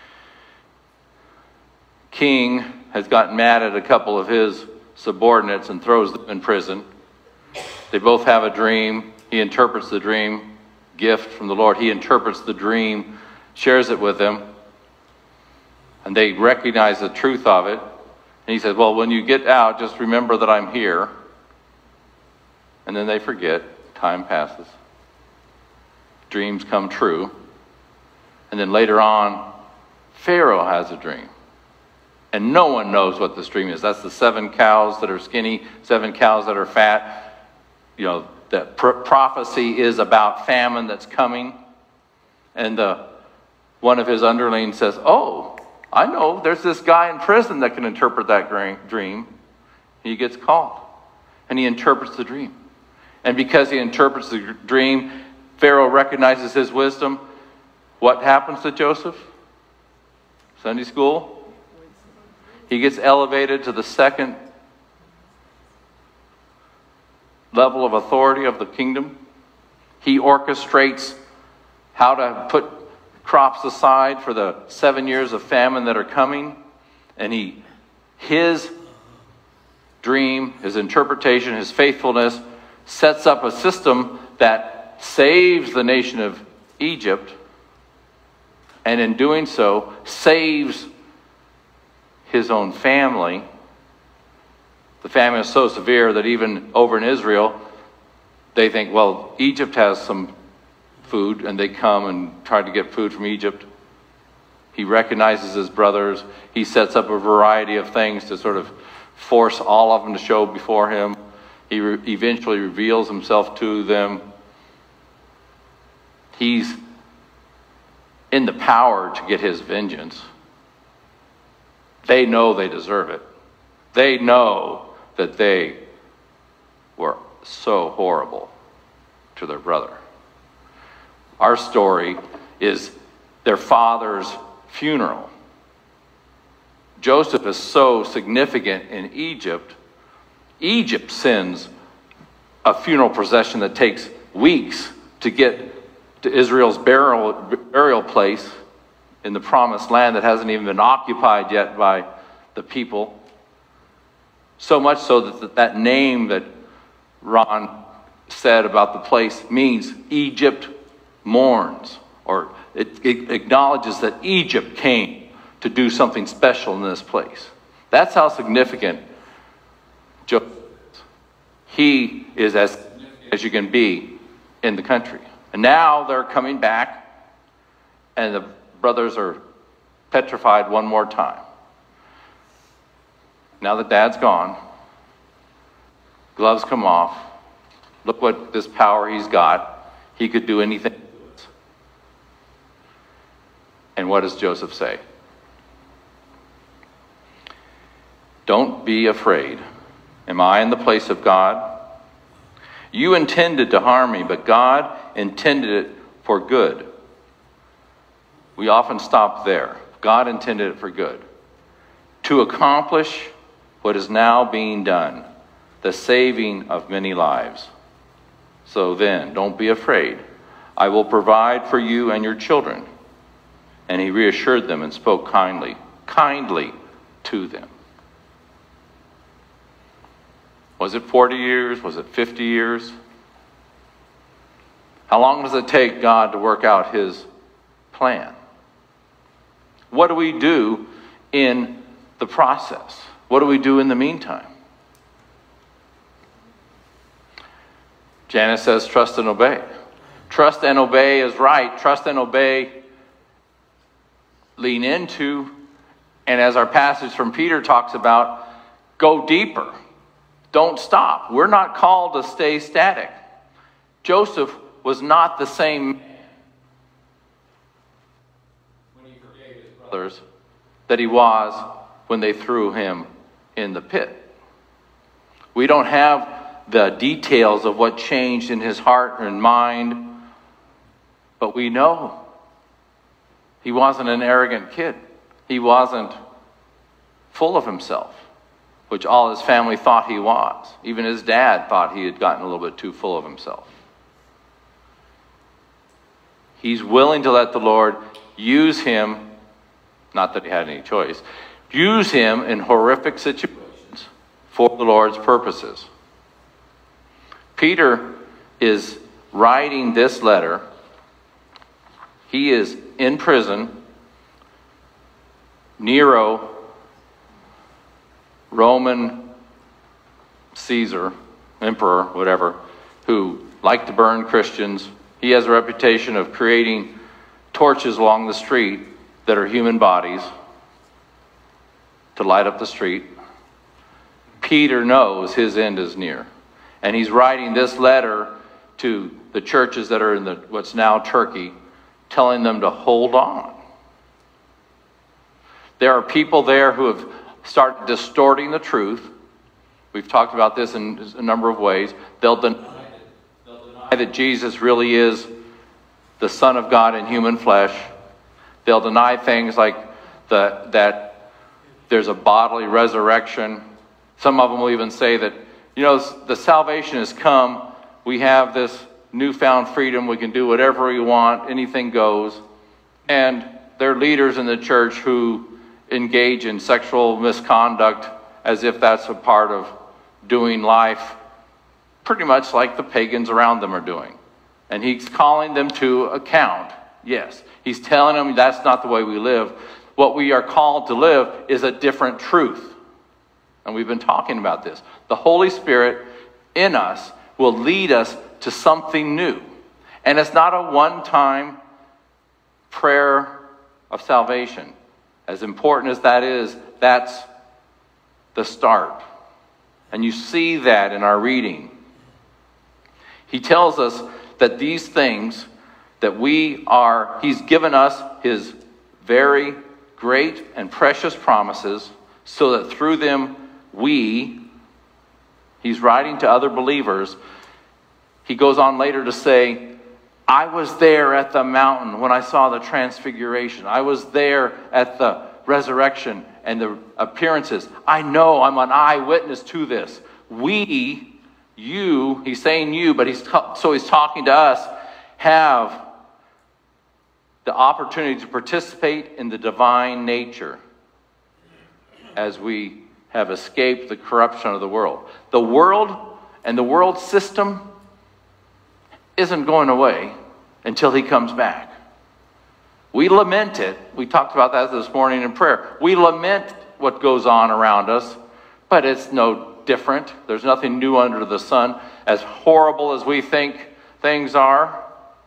king has gotten mad at a couple of his subordinates and throws them in prison. They both have a dream. He interprets the dream, gift from the Lord. He interprets the dream, shares it with them, and they recognize the truth of it. And he says, well, when you get out, just remember that I'm here. And then they forget. Time passes. Dreams come true. And then later on, Pharaoh has a dream. And no one knows what this dream is. That's the seven cows that are skinny, seven cows that are fat. You know, that pr- prophecy is about famine that's coming. And the, one of his underlings says, oh, I know, there's this guy in prison that can interpret that dream. He gets called. And he interprets the dream. And because he interprets the dream, Pharaoh recognizes his wisdom. What happens to Joseph? Sunday school? He gets elevated to the second level of authority of the kingdom. He orchestrates how to put crops aside for the seven years of famine that are coming. And he, his dream, his interpretation, his faithfulness sets up a system that saves the nation of Egypt, and in doing so, saves his own family. The famine is so severe that even over in Israel, they think, well, Egypt has some food, and they come and try to get food from Egypt. He recognizes his brothers. He sets up a variety of things to sort of force all of them to show before him. He re- eventually reveals himself to them. He's in the power to get his vengeance. They know they deserve it. They know that they were so horrible to their brother. Our story is their father's funeral. Joseph is so significant in Egypt. Egypt sends a funeral procession that takes weeks to get to Israel's burial, burial place in the promised land that hasn't even been occupied yet by the people. So much so that that name that Ron said about the place means Egypt mourns, or it, it acknowledges that Egypt came to do something special in this place. That's how significant Joseph is. He is as significant as you can be in the country. And now they're coming back, and the brothers are petrified one more time. Now that dad's gone, gloves come off. Look what this power he's got. He could do anything. And what does Joseph say? Don't be afraid. Am I in the place of God? You intended to harm me, but God intended it for good. We often stop there. God intended it for good. To accomplish what is now being done, the saving of many lives. So then, don't be afraid. I will provide for you and your children. And he reassured them and spoke kindly, kindly to them. Was it forty years? Was it fifty years? How long does it take God to work out his plan? What do we do in the process? What do we do in the meantime? Janice says, trust and obey. Trust and obey is right. Trust and obey, lean into, and as our passage from Peter talks about, go deeper. Don't stop. We're not called to stay static. Joseph was not the same man when he forgave his brothers that he was when they threw him in the pit. We don't have the details of what changed in his heart and mind, but we know he wasn't an arrogant kid. He wasn't full of himself, which all his family thought he was. Even his dad thought he had gotten a little bit too full of himself. He's willing to let the Lord use him, not that he had any choice, use him in horrific situations for the Lord's purposes. Peter is writing this letter. He is in prison. Nero, Roman Caesar, emperor, whatever, who liked to burn Christians. He has a reputation of creating torches along the street that are human bodies to light up the street. Peter knows his end is near. And he's writing this letter to the churches that are in the what's now Turkey, telling them to hold on. There are people there who have started distorting the truth. We've talked about this in a number of ways. They'll deny, they'll deny that Jesus really is the Son of God in human flesh. They'll deny things like the, that there's a bodily resurrection. Some of them will even say that, you know, the salvation has come. We have this newfound freedom. We can do whatever we want. Anything goes. And there are leaders in the church who engage in sexual misconduct as if that's a part of doing life, pretty much like the pagans around them are doing. And he's calling them to account. Yes, he's telling them that's not the way we live. What we are called to live is a different truth. And we've been talking about this. The Holy Spirit in us will lead us to something new. And it's not a one-time prayer of salvation. As important as that is, that's the start. And you see that in our reading. He tells us that these things that we are, he's given us his very great and precious promises so that through them we, he's writing to other believers. He goes on later to say, I was there at the mountain when I saw the transfiguration. I was there at the resurrection and the appearances. I know I'm an eyewitness to this. We, you, he's saying you, but he's so he's talking to us, have the opportunity to participate in the divine nature as we have escaped the corruption of the world. The world and the world system isn't going away until he comes back. We lament it. We talked about that this morning in prayer. We lament what goes on around us, but it's no different. There's nothing new under the sun. As horrible as we think things are,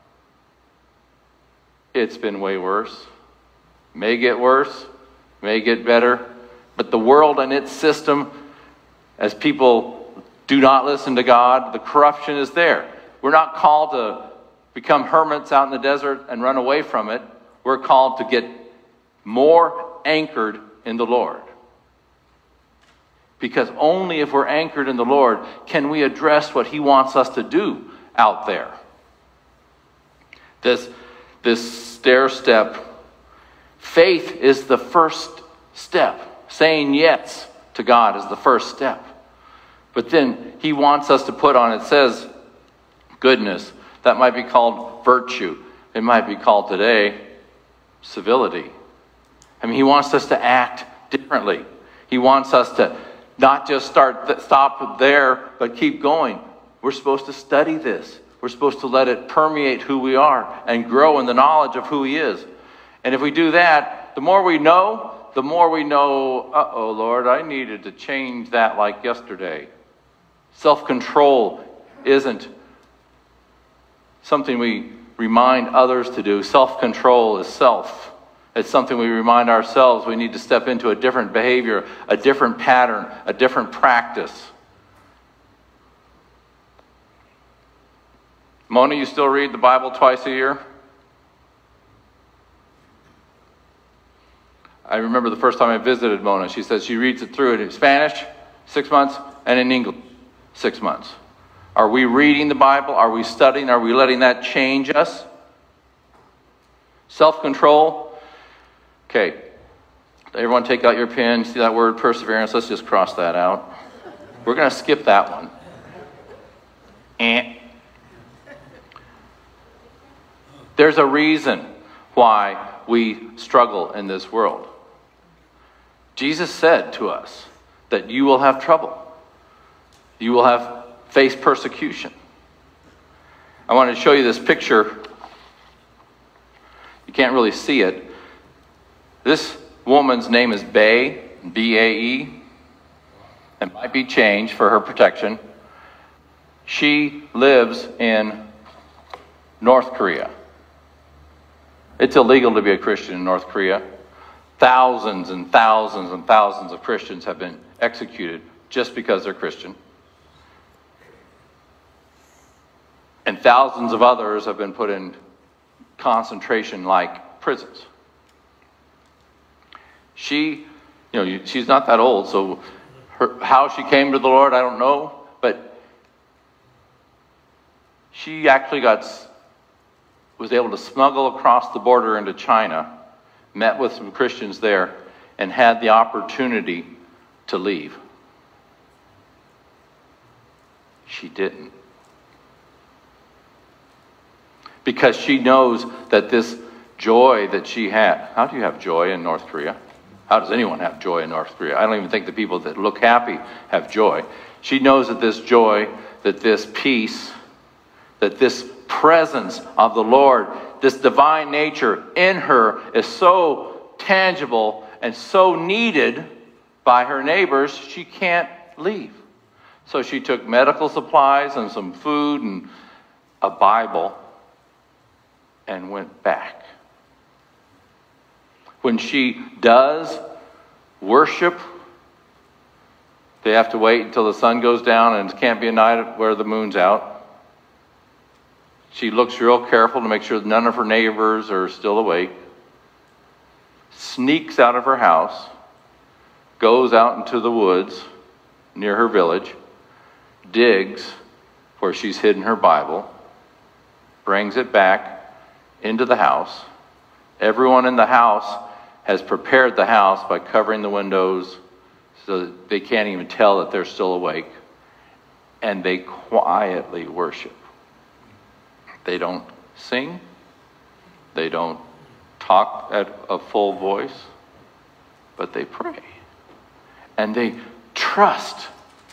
it's been way worse. May get worse, may get better. But the world and its system, as people do not listen to God, the corruption is there. We're not called to become hermits out in the desert and run away from it. We're called to get more anchored in the Lord. Because only if we're anchored in the Lord can we address what he wants us to do out there. This, this stair step, faith is the first step. Saying yes to God is the first step. But then he wants us to put on, it says, goodness. That might be called virtue. It might be called today civility. I mean, he wants us to act differently. He wants us to not just start th- stop there, but keep going. We're supposed to study this. We're supposed to let it permeate who we are and grow in the knowledge of who he is. And if we do that, the more we know, the more we know, uh-oh, Lord, I needed to change that like yesterday. Self-control isn't something we remind others to do. Self-control is self. It's something we remind ourselves we need to step into a different behavior, a different pattern, a different practice. Mona, you still read the Bible twice a year? I remember the first time I visited Mona, she said she reads it through it in Spanish, six months, and in English, six months. Are we reading the Bible? Are we studying? Are we letting that change us? Self-control. Okay. Everyone take out your pen. See that word perseverance? Let's just cross that out. We're going to skip that one. Eh. There's a reason why we struggle in this world. Jesus said to us that you will have trouble. You will have face persecution. I want to show you this picture. You can't really see it. This woman's name is Bae, B A E. It might be changed for her protection. She lives in North Korea. It's illegal to be a Christian in North Korea. Thousands and thousands and thousands of Christians have been executed just because they're Christian. And thousands of others have been put in concentration-like prisons. She, you know, she's not that old, so her, how she came to the Lord, I don't know. But she actually got, was able to smuggle across the border into China, met with some Christians there, and had the opportunity to leave. She didn't. Because she knows that this joy that she had. How do you have joy in North Korea? How does anyone have joy in North Korea? I don't even think the people that look happy have joy. She knows that this joy, that this peace, that this presence of the Lord, this divine nature in her is so tangible and so needed by her neighbors, she can't leave. So she took medical supplies and some food and a Bible and went back. When she does worship, they have to wait until the sun goes down, and it can't be a night where the moon's out. She looks real careful to make sure that none of her neighbors are still awake. Sneaks out of her house, goes out into the woods near her village, digs where she's hidden her Bible, brings it back into the house. Everyone in the house has prepared the house by covering the windows so that they can't even tell that they're still awake. And they quietly worship. They don't sing. They don't talk at a full voice. But they pray. And they trust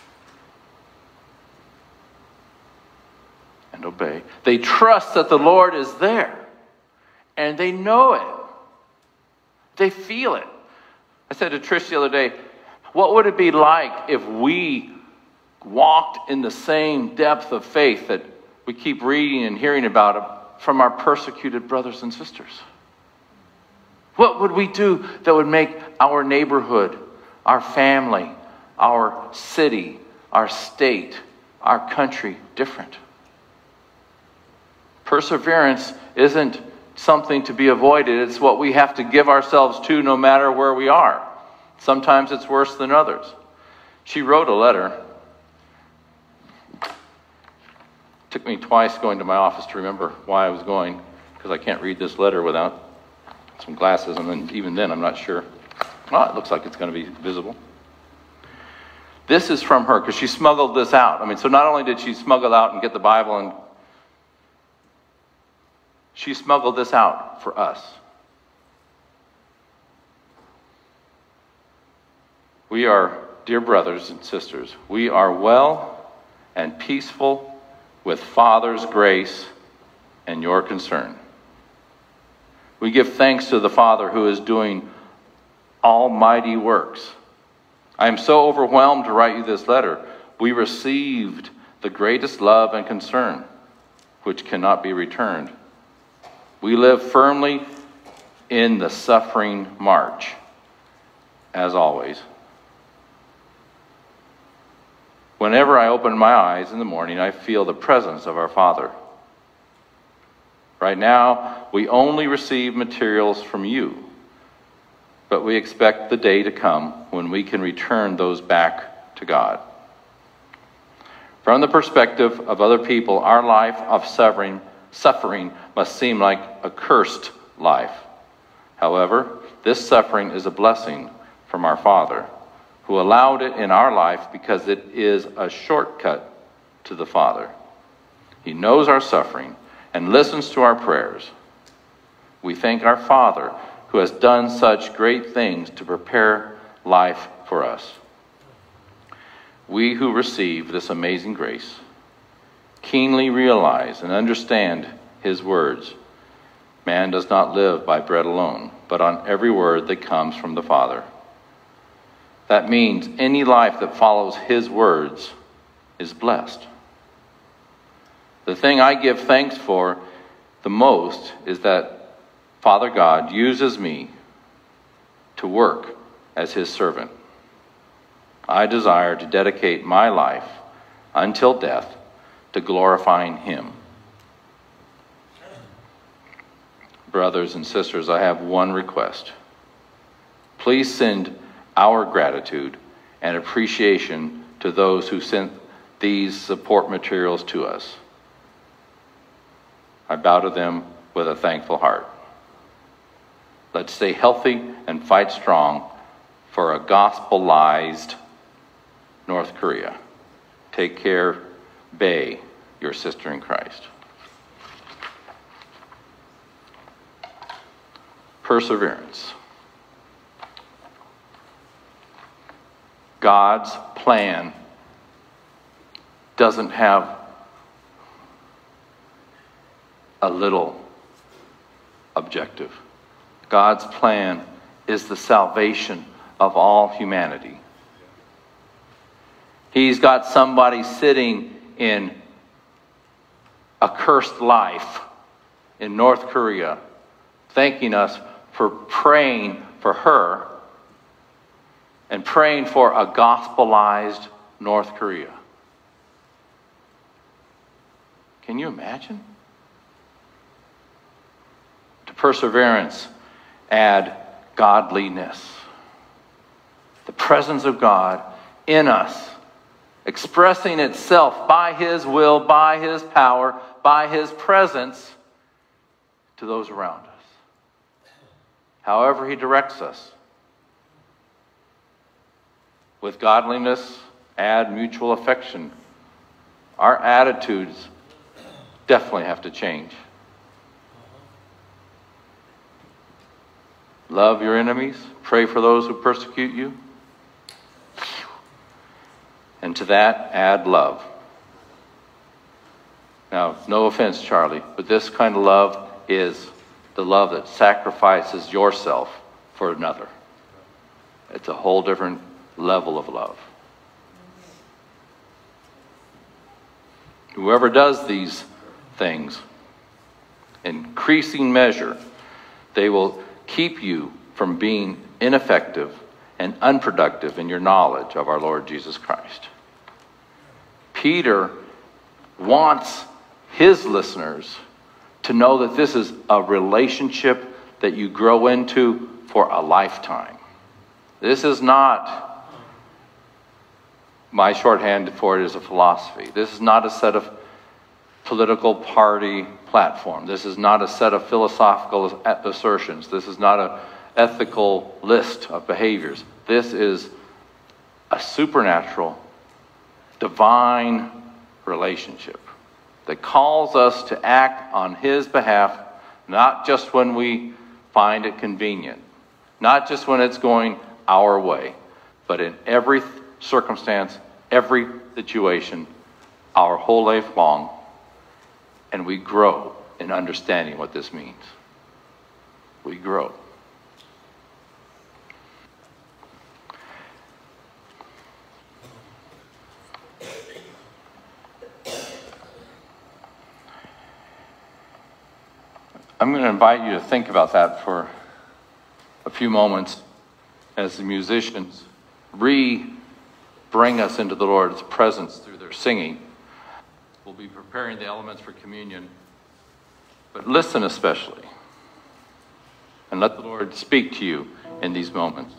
and obey. They trust that the Lord is there. And they know it. They feel it. I said to Trish the other day, what would it be like if we walked in the same depth of faith that we keep reading and hearing about from our persecuted brothers and sisters? What would we do that would make our neighborhood, our family, our city, our state, our country different? Perseverance isn't something to be avoided. It's what we have to give ourselves to no matter where we are. Sometimes it's worse than others. She wrote a letter. It took me twice going to my office to remember why I was going, because I can't read this letter without some glasses, and then even then I'm not sure. Oh, it looks like it's going to be visible. This is from her, because she smuggled this out. I mean, so not only did she smuggle out and get the Bible, and she smuggled this out for us. We are, dear brothers and sisters, we are well and peaceful with Father's grace and your concern. We give thanks to the Father who is doing almighty works. I am so overwhelmed to write you this letter. We received the greatest love and concern, which cannot be returned. We live firmly in the suffering march, as always. Whenever I open my eyes in the morning, I feel the presence of our Father. Right now, we only receive materials from you, but we expect the day to come when we can return those back to God. From the perspective of other people, our life of suffering, suffering must seem like a cursed life. However, this suffering is a blessing from our Father, who allowed it in our life because it is a shortcut to the Father. He knows our suffering and listens to our prayers. We thank our Father, who has done such great things to prepare life for us. We who receive this amazing grace keenly realize and understand his words. Man does not live by bread alone, but on every word that comes from the Father. That means any life that follows his words is blessed. The thing I give thanks for the most is that Father God uses me to work as his servant. I desire to dedicate my life until death to glorifying him. Brothers and sisters, I have one request. Please send our gratitude and appreciation to those who sent these support materials to us. I bow to them with a thankful heart. Let's stay healthy and fight strong for a gospelized North Korea. Take care, Bae, your sister in Christ. Perseverance. God's plan doesn't have a little objective. God's plan is the salvation of all humanity. He's got somebody sitting in a cursed life in North Korea, thanking us for praying for her and praying for a gospelized North Korea. Can you imagine? To perseverance, add godliness. The presence of God in us, expressing itself by his will, by his power, by his presence to those around us. However he directs us. With godliness, add mutual affection. Our attitudes definitely have to change. Love your enemies. Pray for those who persecute you. And to that, add love. Now, no offense, Charlie, but this kind of love is the love that sacrifices yourself for another. It's a whole different level of love. Whoever does these things, in increasing measure, they will keep you from being ineffective and unproductive in your knowledge of our Lord Jesus Christ. Peter wants his listeners to know that this is a relationship that you grow into for a lifetime. This is not, my shorthand for it is a philosophy. This is not a set of political party platform. This is not a set of philosophical assertions. This is not an ethical list of behaviors. This is a supernatural, divine relationship that calls us to act on his behalf, not just when we find it convenient, not just when it's going our way, but in every circumstance, every situation, our whole life long, and we grow in understanding what this means. We grow. I'm going to invite you to think about that for a few moments as the musicians re-bring us into the Lord's presence through their singing. We'll be preparing the elements for communion, but listen especially, and let the Lord speak to you in these moments.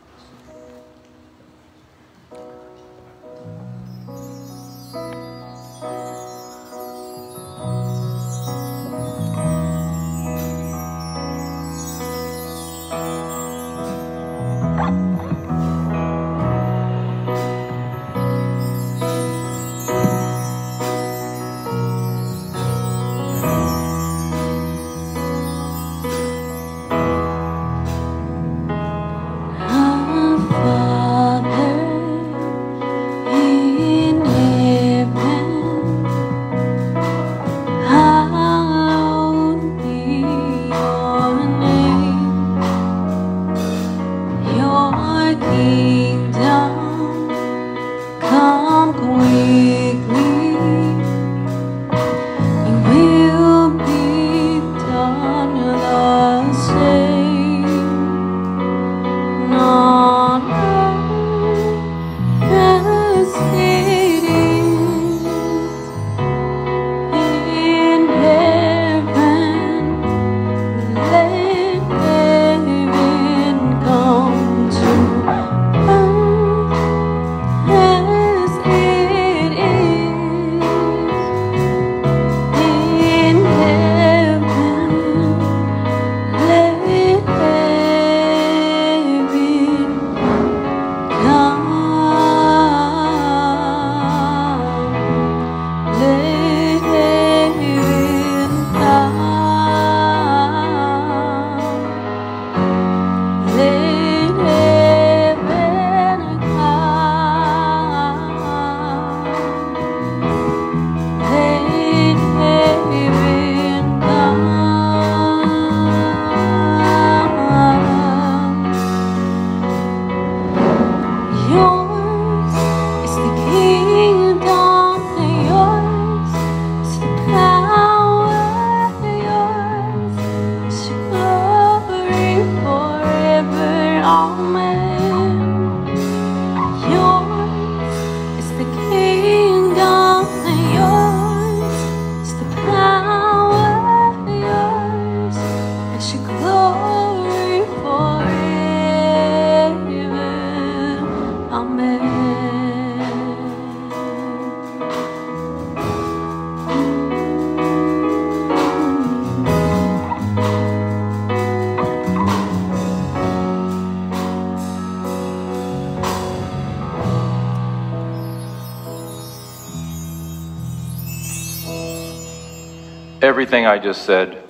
Everything I just said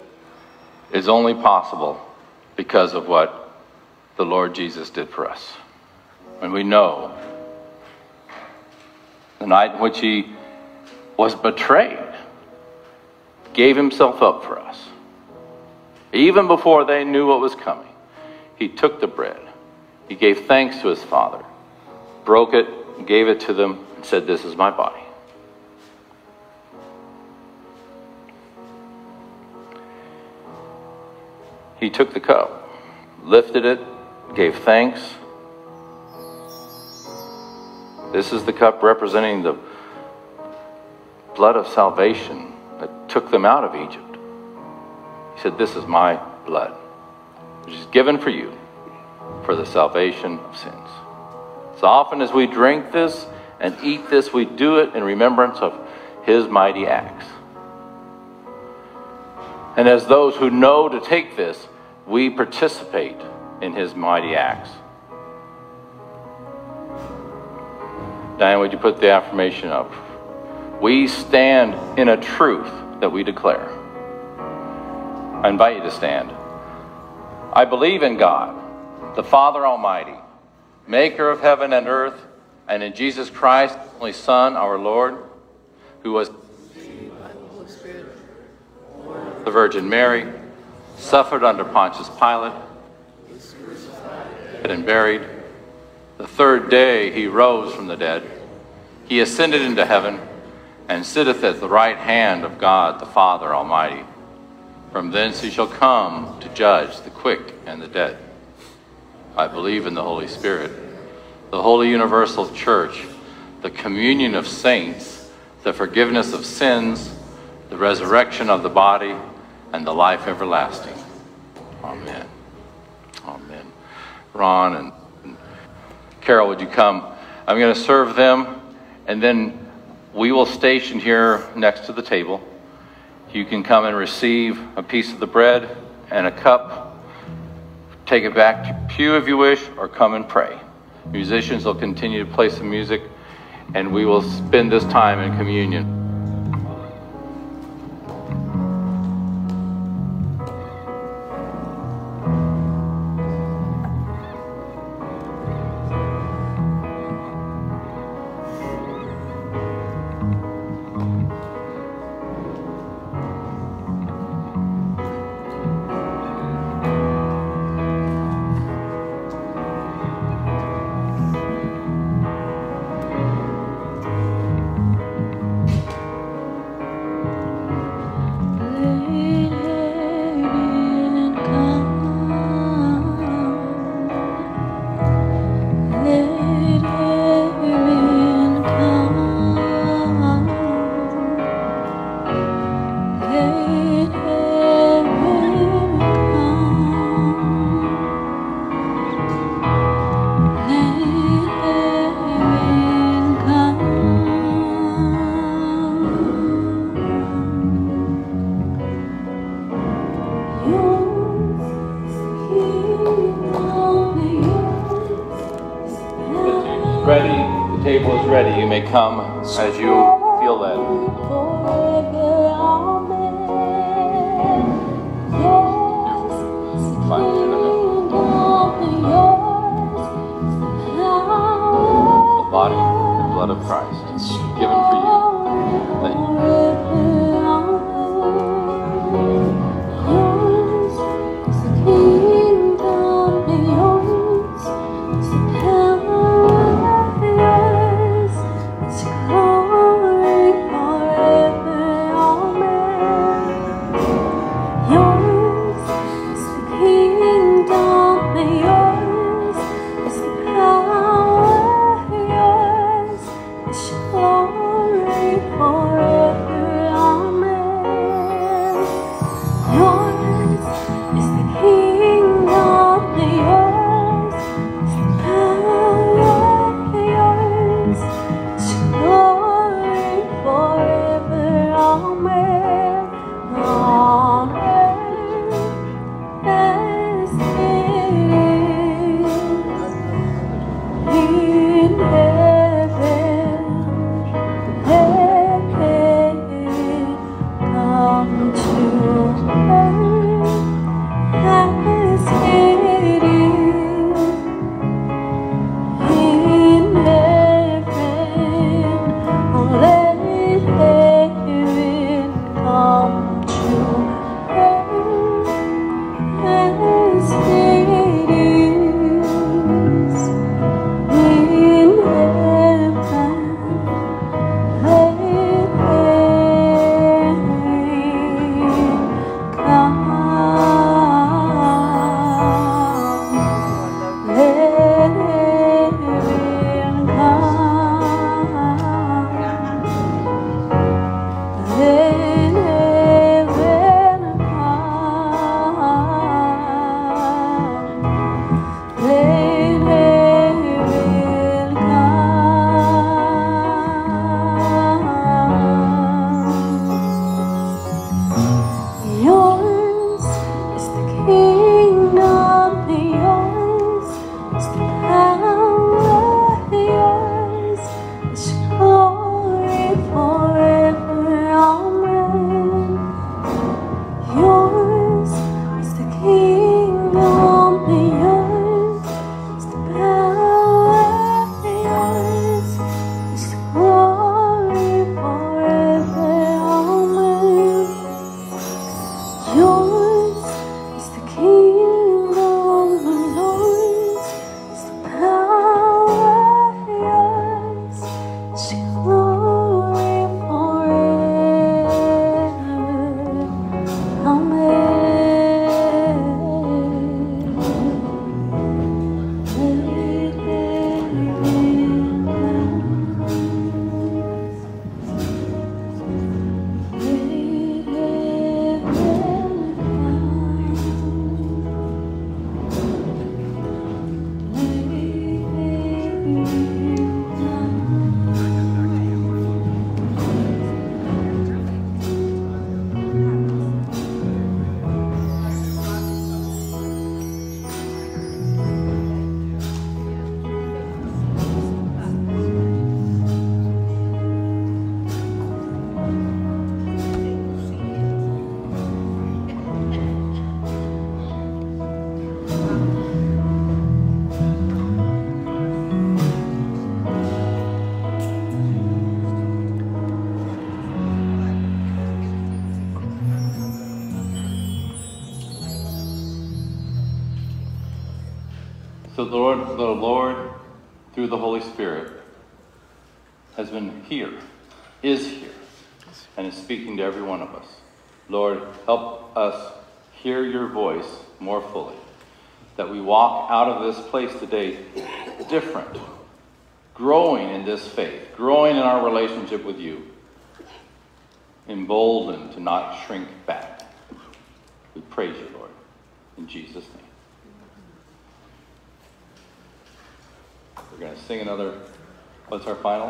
is only possible because of what the Lord Jesus did for us. And we know the night in which he was betrayed, gave himself up for us. Even before they knew what was coming, he took the bread. He gave thanks to his Father, broke it, gave it to them, and said, "This is my body." He took the cup, lifted it, gave thanks. This is the cup representing the blood of salvation that took them out of Egypt. He said, "This is my blood, which is given for you for the salvation of sins." As often as we drink this and eat this, we do it in remembrance of his mighty acts. And as those who know to take this, we participate in his mighty acts. Diane, would you put the affirmation up? We stand in a truth that we declare. I invite you to stand. I believe in God, the Father Almighty, maker of heaven and earth, and in Jesus Christ, only Son, our Lord, who was the Virgin Mary, suffered under Pontius Pilate, and buried. The third day he rose from the dead. He ascended into heaven and sitteth at the right hand of God the Father Almighty. From thence he shall come to judge the quick and the dead. I believe in the Holy Spirit, the holy universal church, the communion of saints, the forgiveness of sins, the resurrection of the body, and the life everlasting. Amen. Amen. Ron and Carol, would you come? I'm going to serve them, and then we will station here next to the table. You can come and receive a piece of the bread and a cup. Take it back to pew if you wish, or come and pray. Musicians will continue to play some music, and we will spend this time in communion. Ready, you may come as you feel led. Find it in the body and blood of Christ, given for you. Thank you. We So the Lord, the Lord, through the Holy Spirit, has been here, is here, and is speaking to every one of us. Lord, help us hear your voice more fully, that we walk out of this place today different, growing in this faith, growing in our relationship with you, emboldened to not shrink back. We praise you, Lord, in Jesus' name. We're going to sing another, what's our final?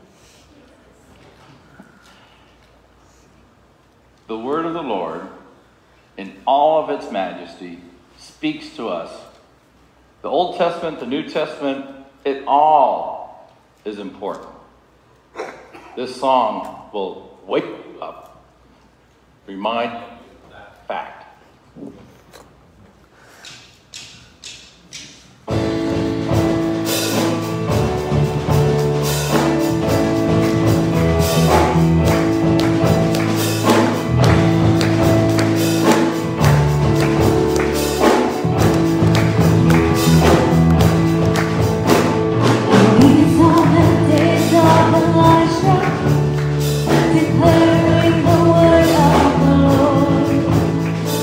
The word of the Lord, in all of its majesty, speaks to us. The Old Testament, the New Testament, it all is important. This song will wake you up, remind you of that fact. Declaring the word of the Lord.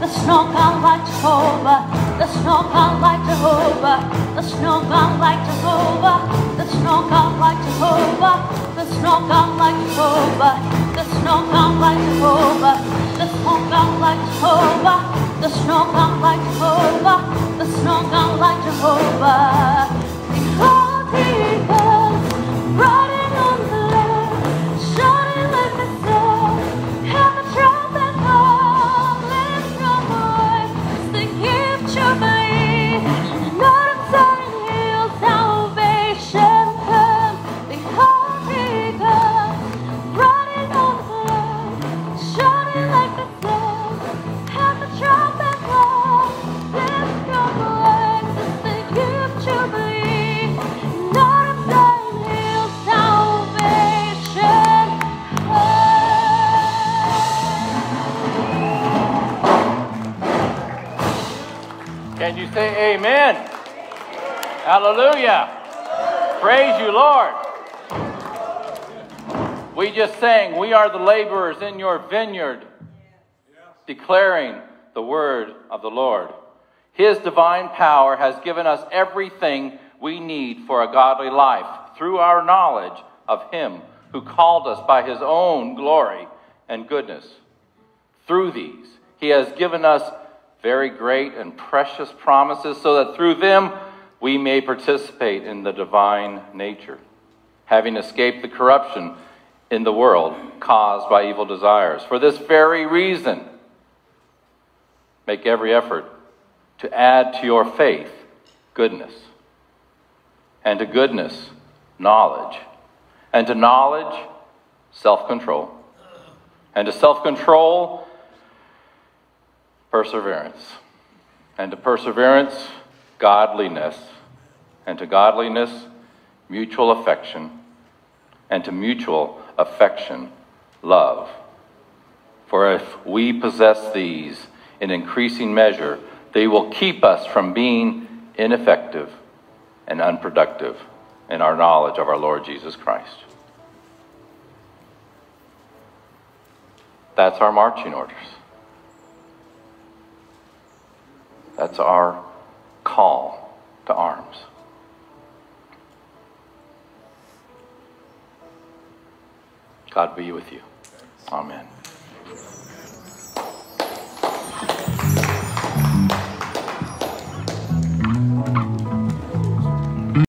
There's no God like Jehovah. There's no God like Jehovah. There's no God like Jehovah. There's no God like Jehovah. There's no God like Jehovah. There's no God like Jehovah. There's no God like Jehovah. There's no God like Jehovah. There's no God like Jehovah. Behold, he comes, riding on the land, shining like the sun. Have the trumpet call, lift your voice, sing Him jubilee. Not uncertain hills, salvation comes. Behold, he comes, riding on the land, shining like the sun. Have the trumpet call, lift your voice, sing Him jubilee. Not uncertain hills, salvation comes. Can you say amen? Hallelujah. Praise you, Lord. We just sang, we are the laborers in your vineyard, declaring the word of the Lord. His divine power has given us everything we need for a godly life through our knowledge of Him who called us by His own glory and goodness. Through these, He has given us very great and precious promises so that through them we may participate in the divine nature, having escaped the corruption in the world caused by evil desires. For this very reason, make every effort to add to your faith goodness, and to goodness, knowledge, and to knowledge, self-control, and to self-control, perseverance, and to perseverance, godliness, and to godliness, mutual affection, and to mutual affection, love. For if we possess these in increasing measure, they will keep us from being ineffective and unproductive in our knowledge of our Lord Jesus Christ. That's our marching orders. That's our call to arms. God be with you. Amen.